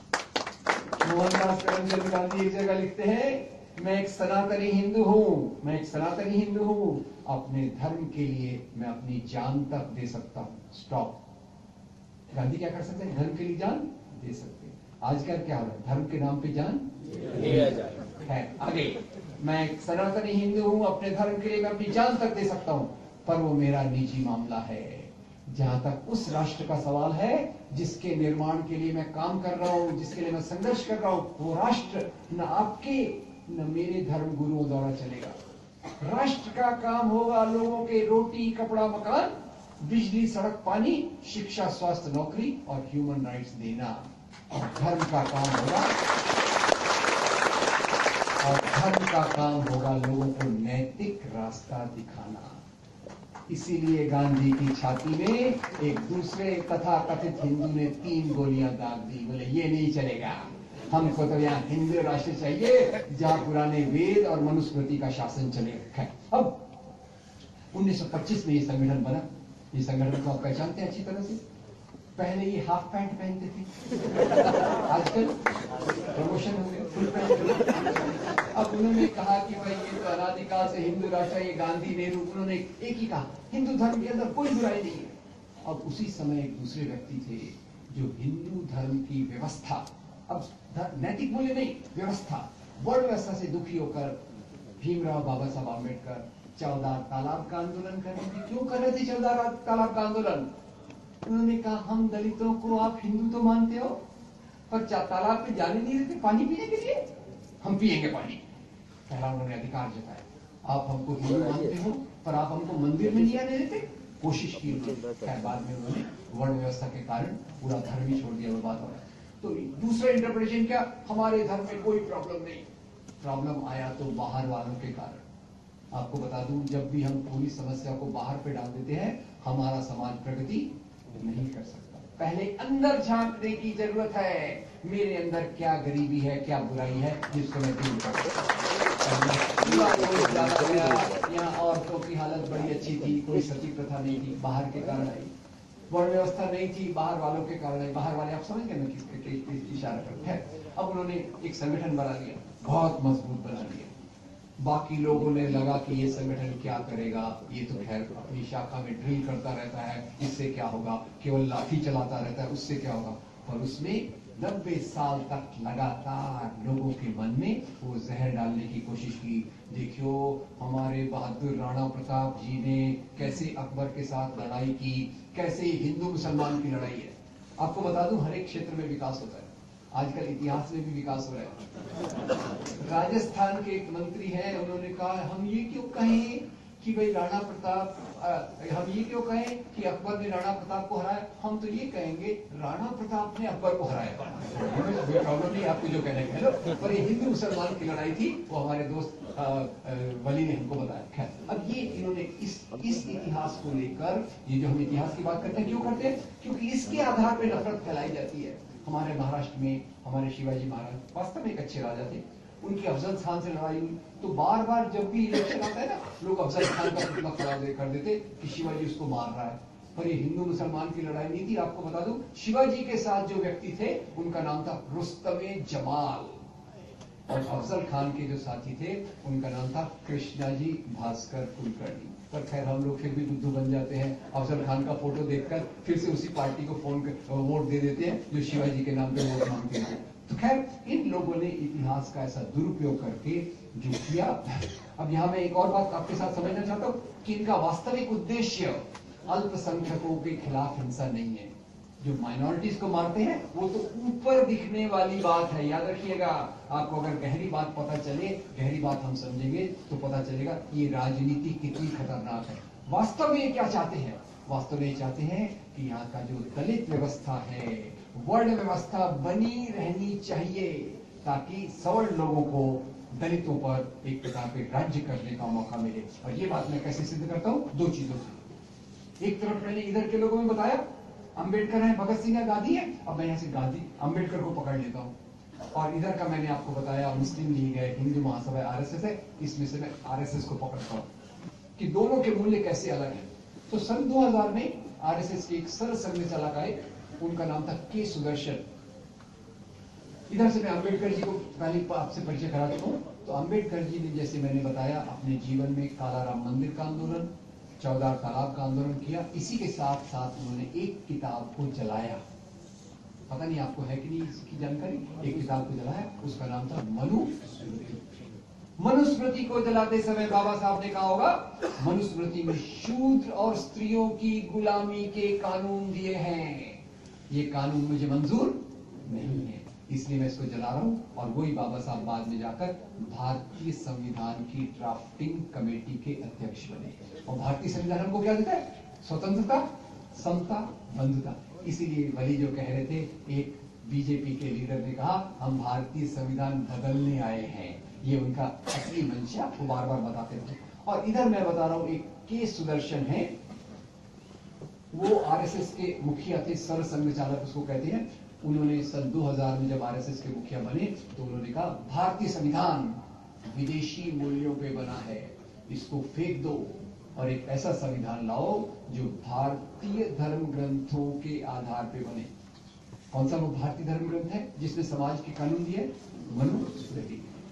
मोहनदास करमचंद गांधी एक जगह लिखते हैं, मैं एक सनातनी हिंदू हूं, मैं एक सनातनी हिंदू हूं, अपने धर्म के लिए मैं अपनी जान तक दे सकता हूं। स्टॉप। गांधी क्या कर सकते हैं? धर्म के लिए जान दे सकते हैं। आजकल क्या हो रहा है? धर्म के नाम पे जान दिया जाए। है आगे, मैं एक सनातनी हिंदू हूं, अपने धर्म के लिए मैं अपनी जान तक दे सकता हूं, पर वो मेरा निजी मामला है। जहां तक उस राष्ट्र का सवाल है जिसके निर्माण के लिए मैं काम कर रहा हूं, जिसके लिए मैं संघर्ष कर रहा हूं, वो राष्ट्र न आपके न मेरे धर्म गुरुओं द्वारा चलेगा। राष्ट्र का काम होगा लोगों के रोटी, कपड़ा, मकान, बिजली, सड़क, पानी, शिक्षा, स्वास्थ्य, नौकरी और ह्यूमन राइट्स देना। और धर्म का काम होगा और धर्म का काम होगा लोगों को नैतिक रास्ता दिखाना। इसीलिए गांधी की छाती में एक दूसरे तथाकथित हिंदू ने तीन गोलियां दाग दी। बोले ये नहीं चलेगा, हमको तो यहाँ हिंदू राष्ट्र चाहिए जहाँ पुराने वेद और मनुस्मृति का शासन चलेगा। अब उन्नीस सौ पच्चीस में ये संगठन बना। ये संगठन को आप पहचानते हैं अच्छी तरह से। पहले ये हाफ पैंट पहनते थे, आजकल प्रमोशन हो गया, फुल पैंट। अब उन्होंने कहा कि भाई ये तो अनादिकाल से हिंदू राष्ट्र, ये गांधी नेहरू, उन्होंने एक ही कहा हिंदू धर्म के अंदर कोई बुराई नहीं है। अब उसी समय एक दूसरे व्यक्ति थे जो हिंदू धर्म की व्यवस्था, अब नैतिक मूल्य नहीं, व्यवस्था, वर्ण व्यवस्था से दुखी होकर भीमराव बाबा साहब आम्बेडकर चौदह तालाब का आंदोलन कर रहे थे। क्यों कर रहे थे चौदह तालाब का आंदोलन? उन्होंने कहा हम दलितों को आप हिंदू तो मानते हो, पर तालाब पे जाने नहीं देते पानी पीने के लिए, हम पिएंगे पानी। पहला उन्होंने अधिकार जताया, आप हमको हिंदू मानते हो पर आप हमको मंदिर में नहीं आने देते। कोशिश की उन्होंने, खैर बाद में उन्होंने वर्ण व्यवस्था के कारण पूरा धर्म ही छोड़ दिया, वो बात हो रहा है। तो दूसरा इंटरप्रिटेशन क्या, हमारे धर्म में कोई प्रॉब्लम नहीं, प्रॉब्लम आया तो बाहर वालों के कारण। आपको बता दूं, जब भी हम पूरी समस्या को बाहर पे डाल देते हैं, हमारा समाज प्रगति नहीं कर सकता। पहले अंदर झांकने की जरूरत है, मेरे अंदर क्या गरीबी है, क्या बुराई है, जिसको मैं दूर कर सकता। यहाँ औरतों की हालत बड़ी अच्छी थी, कोई सती प्रथा नहीं थी, बाहर के कारण आई। वर्ण व्यवस्था नहीं थी, बाहर वालों के कारण आई। बाहर वाले आप समझ गए मैं किसके इशारा करते हैं। अब उन्होंने एक संगठन बना लिया, बहुत मजबूत बना लिया। बाकी लोगों ने लगा कि ये संगठन क्या करेगा, ये तो खैर अपनी शाखा में ड्रिल करता रहता है, इससे क्या होगा, केवल लाठी चलाता रहता है, उससे क्या होगा। पर उसमें नब्बे साल तक लगातार लोगों के मन में वो जहर डालने की कोशिश की। देखियो हमारे बहादुर राणा प्रताप जी ने कैसे अकबर के साथ लड़ाई की, कैसे हिंदू मुसलमान की लड़ाई है। आपको बता दूं, हर एक क्षेत्र में विकास होता है, आजकल इतिहास में भी विकास हो रहा है। राजस्थान के एक मंत्री हैं, उन्होंने कहा हम ये क्यों कहें कि भाई राणा प्रताप, हम ये क्यों कहें कि अकबर ने राणा प्रताप को हराया, हम तो ये कहेंगे राणा प्रताप ने अकबर को हराया। प्रॉब्लम नहीं, आपको जो कहने का, पर ये हिंदू मुसलमान की लड़ाई थी, वो हमारे दोस्त आ, आ, वली ने हमको बताया। खैर अब ये इन्होंने इस इस इतिहास को लेकर, ये जो हम इतिहास की बात करते हैं क्यों करते हैं, क्योंकि इसके आधार पर नफरत फैलाई जाती है। हमारे महाराष्ट्र में हमारे शिवाजी महाराज वास्तव में एक अच्छे राजा थे, उनकी अफजल खान से लड़ाई हुई तो बार बार जब भी इलेक्शन आता है ना, लोग अफजल खान का पुतला खड़ा कर देते कि शिवाजी उसको मार रहा है। पर ये हिंदू मुसलमान की लड़ाई नहीं थी। आपको बता दूं, शिवाजी के साथ जो व्यक्ति थे उनका नाम था रुस्तमे जमाल, और अफजल खान के जो साथी थे उनका नाम था कृष्णाजी भास्कर कुलकर्णी। पर खैर हम लोग फिर भी बुद्धू बन जाते हैं, अफजल खान का फोटो देखकर फिर से उसी पार्टी को फोन कर वोट दे देते हैं जो शिवाजी के नाम पे वोट मांगते हैं। तो खैर इन लोगों ने इतिहास का ऐसा दुरुपयोग करके जो किया। अब यहाँ मैं एक और बात आपके साथ समझना चाहता हूँ कि इनका वास्तविक उद्देश्य अल्पसंख्यकों के खिलाफ हिंसा नहीं है। जो माइनॉरिटीज को मारते हैं वो तो ऊपर दिखने वाली बात है, याद रखिएगा। आपको अगर गहरी बात पता चले, गहरी बात हम समझेंगे तो पता चलेगा ये राजनीति कितनी खतरनाक है। वास्तव में ये क्या चाहते हैं, वास्तव में ये चाहते हैं कि यहाँ का जो दलित व्यवस्था है, वर्ण व्यवस्था बनी रहनी चाहिए ताकि सवर्ण लोगों को दलितों पर एक प्रकार के राज्य करने का मौका मिले। और ये बात मैं कैसे सिद्ध करता हूँ, दो चीजों से। एक तरफ मैंने इधर के लोगों में बताया अंबेडकर है, भगत सिंह है, गांधी है, अब मैं यहाँ से गांधी अंबेडकर को पकड़ लेता हूँ। और इधर का मैंने आपको बताया मुस्लिम लीग है, हिंदू महासभा, आरएसएस है, इसमें से मैं आरएसएस को पकड़ता हूँ कि दोनों के मूल्य कैसे अलग हैं। तो सन दो हज़ार में आरएसएस के एक सरल संघ चालक आए, उनका नाम था के सुदर्शन। इधर से मैं अंबेडकर जी को पहले आपसे परिचय करा चुका हूँ। तो अंबेडकर जी ने, जैसे मैंने बताया, अपने जीवन में काला राम मंदिर का आंदोलन, चौदह तालाब का आंदोलन किया। इसी के साथ साथ उन्होंने एक किताब को जलाया, पता नहीं आपको है कि नहीं इसकी जानकारी। एक किताब को जलाया, उसका नाम था मनुस्मृति। मनुस्मृति को जलाते समय बाबा साहब ने कहा होगा, मनुस्मृति में शूद्र और स्त्रियों की गुलामी के कानून दिए हैं, ये कानून मुझे मंजूर नहीं है, इसलिए मैं इसको जला रहा हूं। और वही बाबा साहब बाद में जाकर भारतीय संविधान की ड्राफ्टिंग कमेटी के अध्यक्ष बने। और भारतीय संविधान हमको क्या देता है, स्वतंत्रता, समता, बंधुता। इसीलिए वही जो कह रहे थे, एक बीजेपी के लीडर ने कहा हम भारतीय संविधान बदलने आए हैं, ये उनका असली मंशा वो बार बार बताते थे। और इधर मैं बता रहा हूं, एक के सुदर्शन है, वो आरएसएस के मुखिया थे, सरल संघ चालक उसको कहते हैं। उन्होंने सन दो हज़ार में जब आरएसएस के मुखिया बने तो उन्होंने कहा भारतीय संविधान विदेशी मूल्यों पे बना है, इसको फेंक दो और एक ऐसा संविधान लाओ जो भारतीय धर्म ग्रंथों के आधार पे बने। कौन सा वो भारतीय धर्म ग्रंथ है जिसमें समाज के कानून दिए, मनुस्मृति।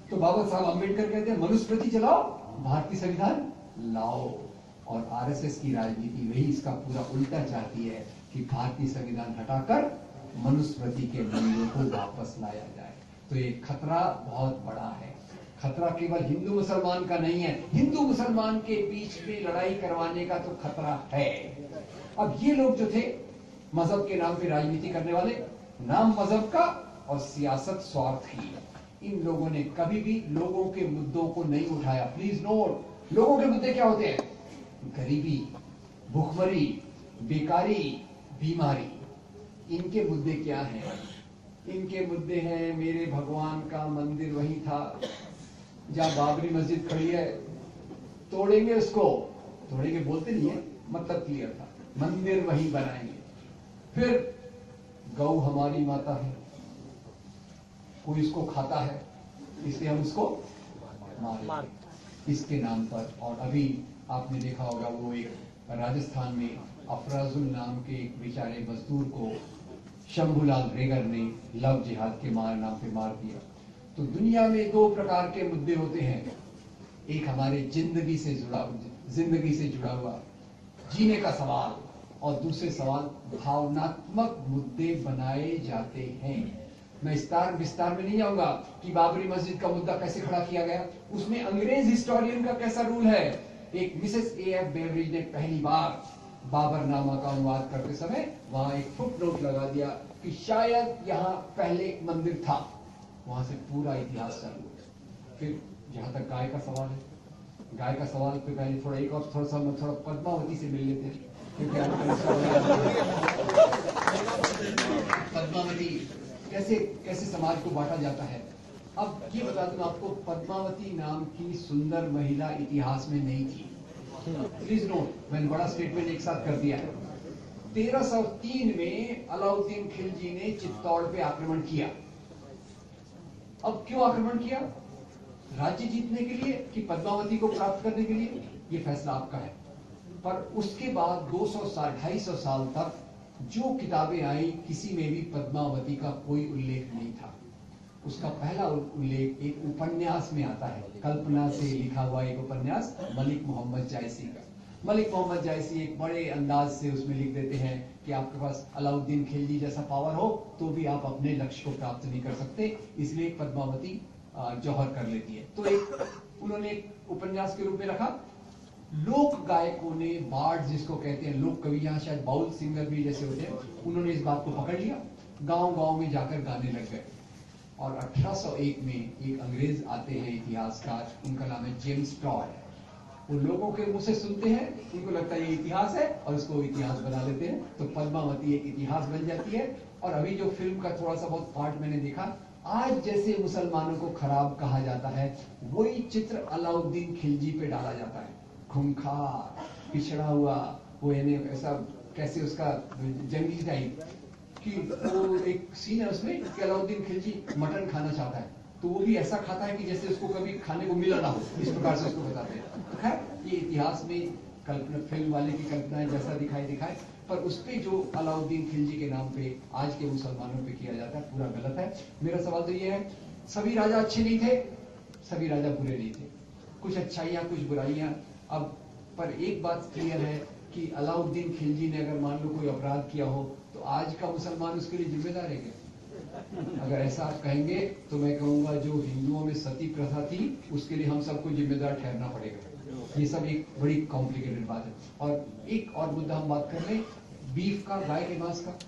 तो बाबा साहब अम्बेडकर कहते हैं मनुस्मृति चलाओ, भारतीय संविधान लाओ। और आरएसएस की राजनीति वही इसका पूरा उल्टा चाहती है कि भारतीय संविधान हटाकर मनुस्मृति के मूल्यों को वापस लाया जाए। तो ये खतरा बहुत बड़ा है। खतरा केवल हिंदू मुसलमान का नहीं है, हिंदू मुसलमान के बीच में लड़ाई करवाने का तो खतरा है। अब ये लोग जो थे मजहब के नाम पे राजनीति करने वाले, नाम मजहब का और सियासत स्वार्थ की, इन लोगों ने कभी भी लोगों के मुद्दों को नहीं उठाया। प्लीज नोट, लोगों के मुद्दे क्या होते हैं? गरीबी, भूखमरी, बेकारी, बीमारी। इनके मुद्दे क्या हैं? इनके मुद्दे हैं मेरे भगवान का मंदिर वही था जहां बाबरी मस्जिद खड़ी है, तोड़ेंगे उसको। तोड़ेंगे बोलते नहीं है, मतलब क्लियर था, मंदिर वही बनाएंगे। फिर गौ हमारी माता है, कोई इसको खाता है इसलिए हम उसको मारेंगे इसके नाम पर। और अभी आपने देखा होगा वो एक राजस्थान में अफराजुल नाम के एक बेचारे मजदूर को शंभूलाल रेगर ने लव जिहाद के मार नाम पे मार दिया। तो दुनिया में दो प्रकार के मुद्दे होते हैं, एक हमारे जिंदगी से जुड़ा जिंदगी से जुड़ा हुआ जीने का सवाल, और दूसरे सवाल भावनात्मक मुद्दे बनाए जाते हैं। मैं विस्तार विस्तार में नहीं जाऊंगा कि बाबरी मस्जिद का मुद्दा कैसे खड़ा किया गया, उसमें अंग्रेज हिस्टोरियन का कैसा रूल है। एक मिसेस ए एफ बेवरेज ने पहली बार बाबरनामा का अनुवाद करते समय वहां एक फुट नोट लगा दिया कि शायद यहाँ पहले मंदिर था। वहां से पूरा इतिहास चालू हुआ। फिर जहां तक गाय का सवाल है, गाय का सवाल पे पहले थोड़ा एक और थोड़ा सा थोड़ा पद्मावती से मिल लेते हैं, क्योंकि पद्मावती कैसे कैसे समाज को बांटा जाता है। अब ये बता दूं आपको, पद्मावती नाम की सुंदर महिला इतिहास में नहीं थी। प्लीज नोट, मैंने बड़ा स्टेटमेंट एक साथ कर दिया है। तेरह सौ तीन में अलाउद्दीन खिलजी ने चित्तौड़ पे आक्रमण किया। अब क्यों आक्रमण किया? राज्य जीतने के लिए कि पद्मावती को प्राप्त करने के लिए? ये फैसला आपका है। पर उसके बाद दो सौ साल ढाई सौ साल तक जो किताबें आई, किसी में भी पद्मावती का कोई उल्लेख नहीं था। उसका पहला उल्लेख एक उपन्यास में आता है, कल्पना से लिखा हुआ एक उपन्यास मलिक मोहम्मद जायसी का। मलिक मोहम्मद जायसी एक बड़े अंदाज से उसमें लिख देते हैं कि आपके पास अलाउद्दीन खिलजी जैसा पावर हो तो भी आप अपने लक्ष्य को प्राप्त नहीं कर सकते, इसलिए पद्मावती जौहर कर लेती है। तो एक उन्होंने एक उपन्यास के रूप में रखा। लोक गायकों ने, बार्ड जिसको कहते हैं, लोक कवि, यहाँ शायद बाउल सिंगर भी जैसे होते हैं, उन्होंने इस बात को पकड़ लिया, गांव गांव में जाकर गाने लग गए। और अठारह सौ एक में एक अंग्रेज आते हैं इतिहासकार, उनका नाम है जेम्स टॉड। वो लोगों के मुंह से सुनते हैं, उनको लगता है ये इतिहास है और इसको इतिहास बना लेते हैं। तो पद्मावती एक इतिहास बन जाती है। और अभी जो फिल्म का थोड़ा सा बहुत पार्ट मैंने देखा, आज जैसे मुसलमानों को खराब कहा जाता है, वही चित्र अलाउद्दीन खिलजी पे डाला जाता है। खूंखार, पिछड़ा हुआ, वो ऐसा कैसे उसका जंगली टाइप कि वो एक सीन है उसमें कि अलाउद्दीन खिलजी मटन खाना चाहता है, तो वो भी ऐसा खाता है कि जैसे उसको कभी खाने को मिला ना हो, इस प्रकार से उसको बताते हैं। तो खैर, ये इतिहास में कल्पना, फिल्म वाले की कल्पना है, जैसा दिखाई दिखाए, पर उस पे जो अलाउद्दीन खिलजी के नाम पे आज के मुसलमानों पे किया जाता है, पूरा गलत है। मेरा सवाल तो ये है, सभी राजा अच्छे नहीं थे, सभी राजा बुरे नहीं थे, कुछ अच्छाइयां कुछ बुराइयां। अब पर एक बात क्लियर है कि अलाउद्दीन खिलजी ने अगर मान लो कोई अपराध किया हो तो आज का मुसलमान उसके लिए जिम्मेदार है क्या? अगर ऐसा आप कहेंगे तो मैं कहूंगा जो हिंदुओं में सती प्रथा थी उसके लिए हम सबको जिम्मेदार ठहरना पड़ेगा। ये सब एक बड़ी कॉम्प्लिकेटेड बात है। और एक और मुद्दा हम बात कर लें, बीफ का, गाय के मांस का।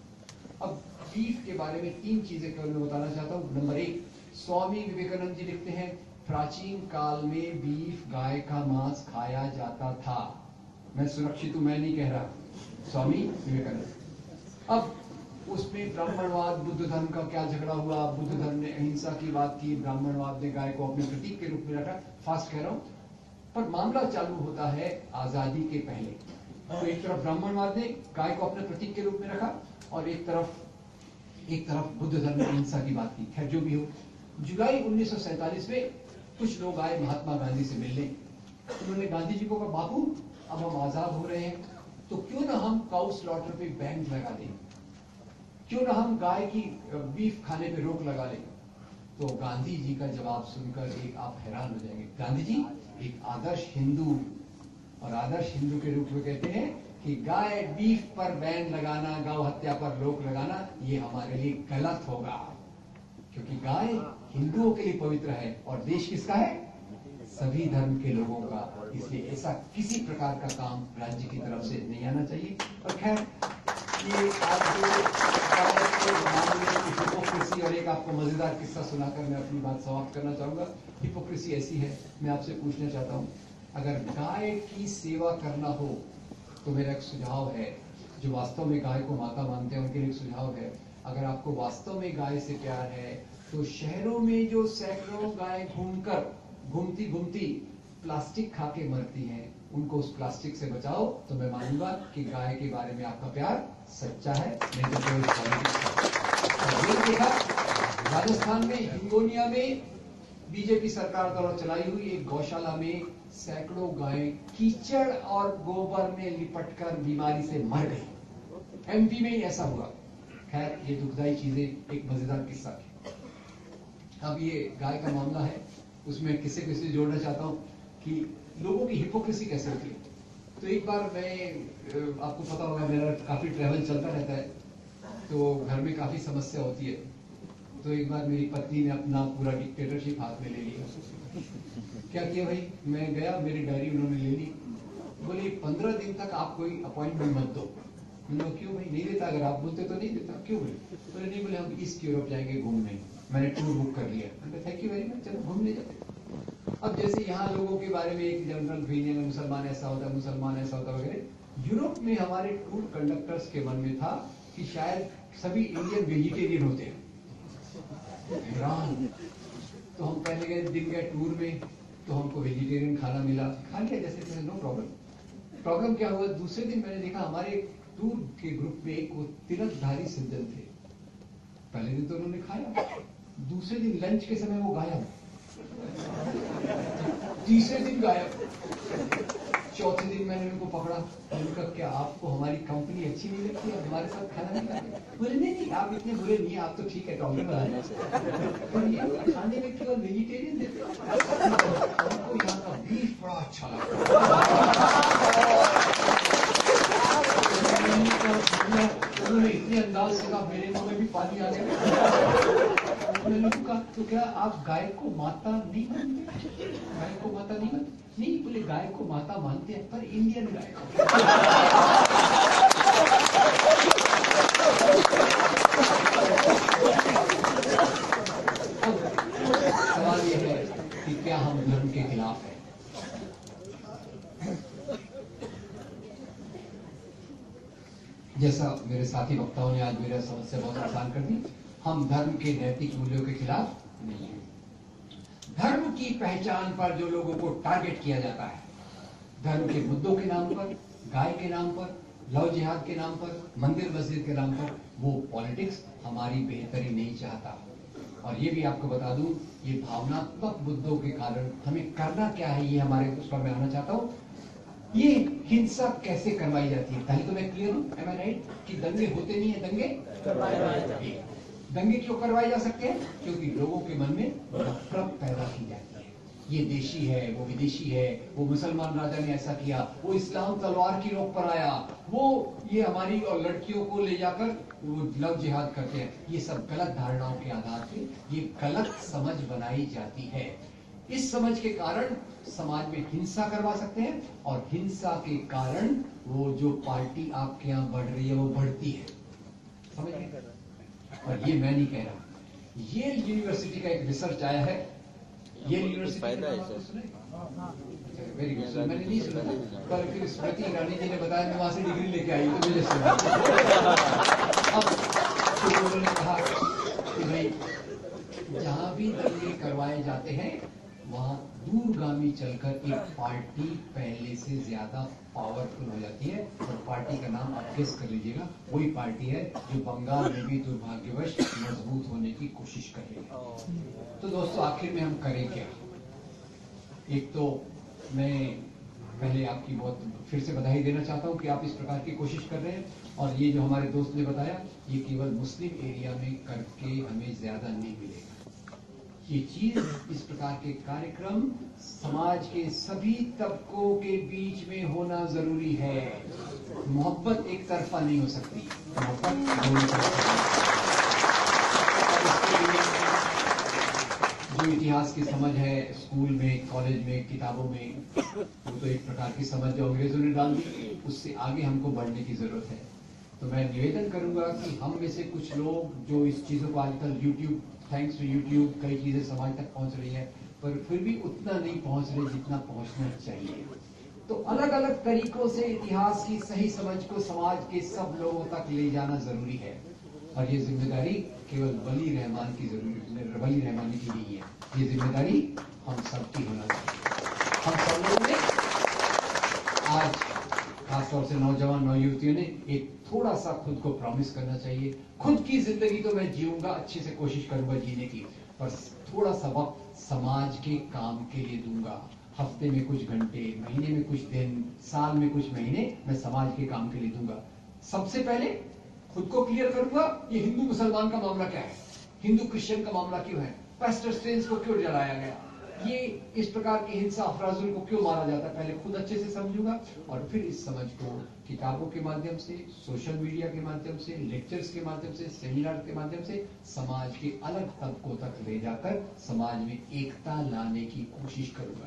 अब बीफ के बारे में तीन चीजें केवल मैं बताना चाहता हूँ। नंबर एक, स्वामी विवेकानंद जी लिखते हैं प्राचीन काल में बीफ, गाय का मांस खाया जाता था। मैं सुरक्षित हूं, मैं नहीं कह रहा, स्वामी विवेकानंद। अब उसमें ब्राह्मणवाद, बुद्ध धर्म का क्या झगड़ा हुआ, बुद्ध धर्म ने अहिंसा की बात की, ब्राह्मणवाद ने गाय को अपने प्रतीक के रूप में रखा। फास्ट कह रहा हूं, पर मामला चालू होता है आजादी के पहले। तो एक तरफ ब्राह्मणवाद ने गाय को अपने प्रतीक के रूप में रखा और एक तरफ एक तरफ बुद्ध धर्म ने अहिंसा की बात की। खैर जो भी हो, जुलाई उन्नीस सौ सैंतालीस में कुछ लोग आए महात्मा गांधी से मिलने। उन्होंने गांधी जी को कहा, बापू अब हम आजाद हो रहे हैं, तो क्यों ना हम काउ स्लॉटर पे बैन लगा दें, क्यों ना हम गाय की बीफ खाने पे रोक लगा लें। तो गांधी जी का जवाब सुनकर एक आप हैरान हो जाएंगे। गांधी जी एक आदर्श हिंदू और आदर्श हिंदू के रूप में कहते हैं कि गाय बीफ पर बैन लगाना, गौ हत्या पर रोक लगाना, ये हमारे लिए गलत होगा, क्योंकि गाय हिंदुओं के लिए पवित्र है और देश किसका है? सभी धर्म के लोगों का। इसलिए ऐसा किसी प्रकार का काम राज्य की तरफ से नहीं आना चाहिए। और खैर, ये आज जो हिपोक्रेसी, और एक आपको मजेदार किस्सा सुनाकर मैं अपनी बात समाप्त करना चाहूंगा। हिपोक्रेसी ऐसी है, मैं आपसे पूछना चाहता हूं, अगर गाय की सेवा करना हो तो मेरा एक सुझाव है, जो वास्तव में गाय को माता मानते हैं उनके लिए एक सुझाव है, अगर आपको वास्तव में गाय से प्यार है तो शहरों में जो सैकड़ों गाय घूमकर घूमती घूमती प्लास्टिक खा के मरती हैं, उनको उस प्लास्टिक से बचाओ, तो मैं मानूंगा कि गाय के बारे में आपका प्यार सच्चा है, नहीं तो कोई पॉलिटिक्स। देखा राजस्थान में हिंगोनिया में बीजेपी सरकार द्वारा चलाई हुई एक गौशाला में सैकड़ों गाय कीचड़ और गोबर में लिपटकर बीमारी से मर गई। एमपी में ही ऐसा हुआ। खैर, ये दुखदाई चीजें, एक मजेदार किस्सा है। अब ये गाय का मामला है, उसमें किसे किसे जोड़ना चाहता हूं कि लोगों की हिपोक्रेसी कैसे होती है। तो एक बार मैं, आपको पता होगा मेरा काफी ट्रैवल चलता रहता है, तो घर में काफी समस्या होती है। तो एक बार मेरी पत्नी ने अपना पूरा डिक्टेटरशिप हाथ में ले लिया। क्या किया भाई, मैं गया, मेरी डायरी उन्होंने ले ली, बोले पंद्रह दिन तक आप कोई अपॉइंटमेंट मत दो। मैंने कहा क्यों भाई? नहीं देता, अगर आप बोलते तो नहीं देता। क्यों भाई? बोले नहीं, बोले हम ईस्ट यूरोप जाएंगे घूमने, मैंने टूर बुक कर लिया। मैंने थैंक यू वेरी मच, चलो घूमने जाते। अब जैसे यहाँ लोगों के बारे में एक जनरल ओपिनियन है, मुसलमान ऐसा होता है, मुसलमान ऐसा होता वगैरह, यूरोप में हमारे टूर कंडक्टर्स के मन में था कि शायद सभी इंडियन वेजिटेरियन होते हैं। हैरान। तो हम पहले गए दिन गए टूर में, तो हमको वेजिटेरियन खाना मिला, खा लिया जैसे तैसे, नो प्रॉब्लम। प्रॉब्लम क्या हुआ, दूसरे दिन मैंने देखा हमारे टूर के ग्रुप में एक वो तिलकधारी सज्जन थे। पहले दिन तो उन्होंने खाया, दूसरे दिन लंच के समय वो गायब, तीसरे दिन गायब, चौथे दिन मैंने उनको पकड़ा। मैंने कहा क्या आपको हमारी कंपनी अच्छी नहीं लगती है, हमारे साथ खाना नहीं खाते? बोले नहीं नहीं, आप इतने बुरे नहीं, आप तो ठीक है, टॉलरेबल है, पर खाने में केवल वेजिटेरियन देते हैं। हमको यहाँ का बीफ बड़ा अच्छा लगता उन्होंने इतने अंदाज से कहा, मेरे मुंह में भी पानी आ गया। मैंने कहा तो क्या आप गाय को माता नहीं मानते? गाय को माता नहीं मानते? नहीं, बोले गाय को माता मानते हैं, पर इंडियन गाय को। सवाल यह है कि क्या हम धर्म के खिलाफ हैं? जैसा मेरे साथी वक्ताओं ने आज मेरा समस्या बहुत आसान कर दी, हम धर्म के नैतिक मूल्यों के खिलाफ नहीं है। धर्म की पहचान पर जो लोगों को टारगेट किया जाता है, धर्म के मुद्दों के नाम पर, गाय के नाम पर, लव जिहाद के नाम पर, मंदिर मस्जिद के नाम पर, वो पॉलिटिक्स हमारी बेहतरी नहीं चाहता। और ये भी आपको बता दूं, ये भावनात्मक मुद्दों के कारण हमें करना क्या है, ये हमारे उस पर मैं आना चाहता हूं। ये हिंसा कैसे करवाई जाती है, पहले तो मैं क्लियर हूं, एम आई राइट, कि दंगे होते नहीं है, दंगे करवाए जाते हैं। दंगे क्यों करवाए जा सकते हैं? क्योंकि लोगों के मन में नफरत पैदा की जाती है। ये देशी है, वो विदेशी है, वो मुसलमान राजा ने ऐसा किया, वो इस्लाम तलवार की नोक पर आया, वो ये हमारी और लड़कियों को ले जाकर वो लव जिहाद करते हैं। ये सब गलत धारणाओं के आधार पे ये गलत समझ बनाई जाती है। इस समझ के कारण समाज में हिंसा करवा सकते हैं, और हिंसा के कारण वो जो पार्टी आपके यहाँ बढ़ रही है वो बढ़ती है। समझ गए? और ये मैं नहीं कह रहा, ये यूनिवर्सिटी का एक रिसर्च आया है, ये यूनिवर्सिटी वेरी गुड, मैंने नहीं सुना, पर फिर स्मृति ईरानी जी ने बताया, मैं वहां से डिग्री लेके आई तो मुझे सुना। अब तो उन्होंने कहा कि भाई जहां भी दंगे करवाए जाते हैं वहां दूरगामी चलकर एक पार्टी पहले से ज्यादा पावरफुल हो जाती है, और पार्टी का नाम आप गेस कर लीजिएगा, वही पार्टी है जो बंगाल में भी दुर्भाग्यवश मजबूत होने की कोशिश कर रही है। तो दोस्तों, आखिर में हम करें क्या? एक तो मैं पहले आपकी बहुत फिर से बधाई देना चाहता हूं कि आप इस प्रकार की कोशिश कर रहे हैं, और ये जो हमारे दोस्त ने बताया, ये केवल मुस्लिम एरिया में करके हमें ज्यादा नहीं मिलेगा। ये चीज, इस प्रकार के कार्यक्रम समाज के सभी तबकों के बीच में होना जरूरी है। मोहब्बत एक तरफा नहीं हो सकती, मोहब्बत दोनों तरफा। जो इतिहास की समझ है स्कूल में, कॉलेज में, किताबों में, वो तो एक प्रकार की समझ जो अंग्रेजों ने डाल दी, उससे आगे हमको बढ़ने की जरूरत है। तो मैं निवेदन करूंगा कि हम में से कुछ लोग जो इस चीजों को आजकल यूट्यूब, थैंक्स टू यूट्यूब, कई चीजें समाज तक पहुंच रही है, पर फिर भी उतना नहीं पहुंच रही जितना पहुंचना चाहिए। तो अलग अलग तरीकों से इतिहास की सही समझ को समाज के सब लोगों तक ले जाना जरूरी है, और ये जिम्मेदारी केवल वली रहमान की जरूरी वली रहमानी की नहीं है, ये जिम्मेदारी हम सबकी होना चाहिए। हम सब लोगों ने आज खासतौर से नौजवान नौयुवतियों ने एक थोड़ा सा खुद को प्रॉमिस करना चाहिए। खुद की जिंदगी तो मैं जीऊंगा, अच्छे से कोशिश करूंगा जीने की, पर थोड़ा सा वक्त समाज के काम के लिए दूंगा। हफ्ते में कुछ घंटे, महीने में कुछ दिन, साल में कुछ महीने मैं समाज के काम के लिए दूंगा। सबसे पहले खुद को क्लियर करूंगा, ये हिंदू मुसलमान का मामला क्या है, हिंदू क्रिश्चियन का मामला क्यों है, पेस्टर स्टेन्स को क्यों जलाया गया, ये इस प्रकार की हिंसा अफराजुल को क्यों मारा जाता है, पहले खुद अच्छे से समझूंगा, और फिर इस समझ को किताबों के माध्यम से, सोशल मीडिया के माध्यम से, लेक्चर्स के माध्यम से, सेमिनार के माध्यम से समाज के अलग तबकों तक ले जाकर समाज में एकता लाने की कोशिश करूंगा।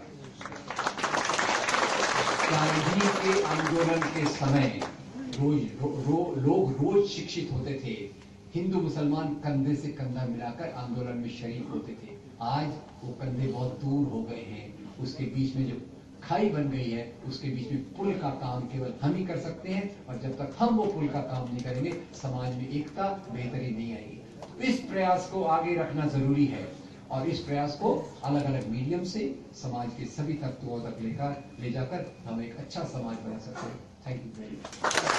गांधी के आंदोलन के समय रोज रो, रो, लोग रोज शिक्षित होते थे, हिंदू मुसलमान कंधे से कंधा मिलाकर आंदोलन में शरीक होते थे। आज वो कंधे बहुत दूर हो गए हैं, उसके बीच में जो खाई बन गई है, उसके बीच में पुल का काम केवल हम ही कर सकते हैं, और जब तक हम वो पुल का काम नहीं करेंगे समाज में एकता, बेहतरी नहीं आएगी। इस प्रयास को आगे रखना जरूरी है, और इस प्रयास को अलग अलग मीडियम से समाज के सभी तत्वों तक लेकर ले जाकर हम एक अच्छा समाज बना सकते हैं। Thank you very much.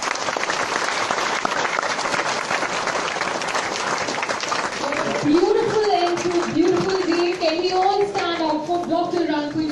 Beautiful and beautiful day. Can we all stand up for Doctor Ranku?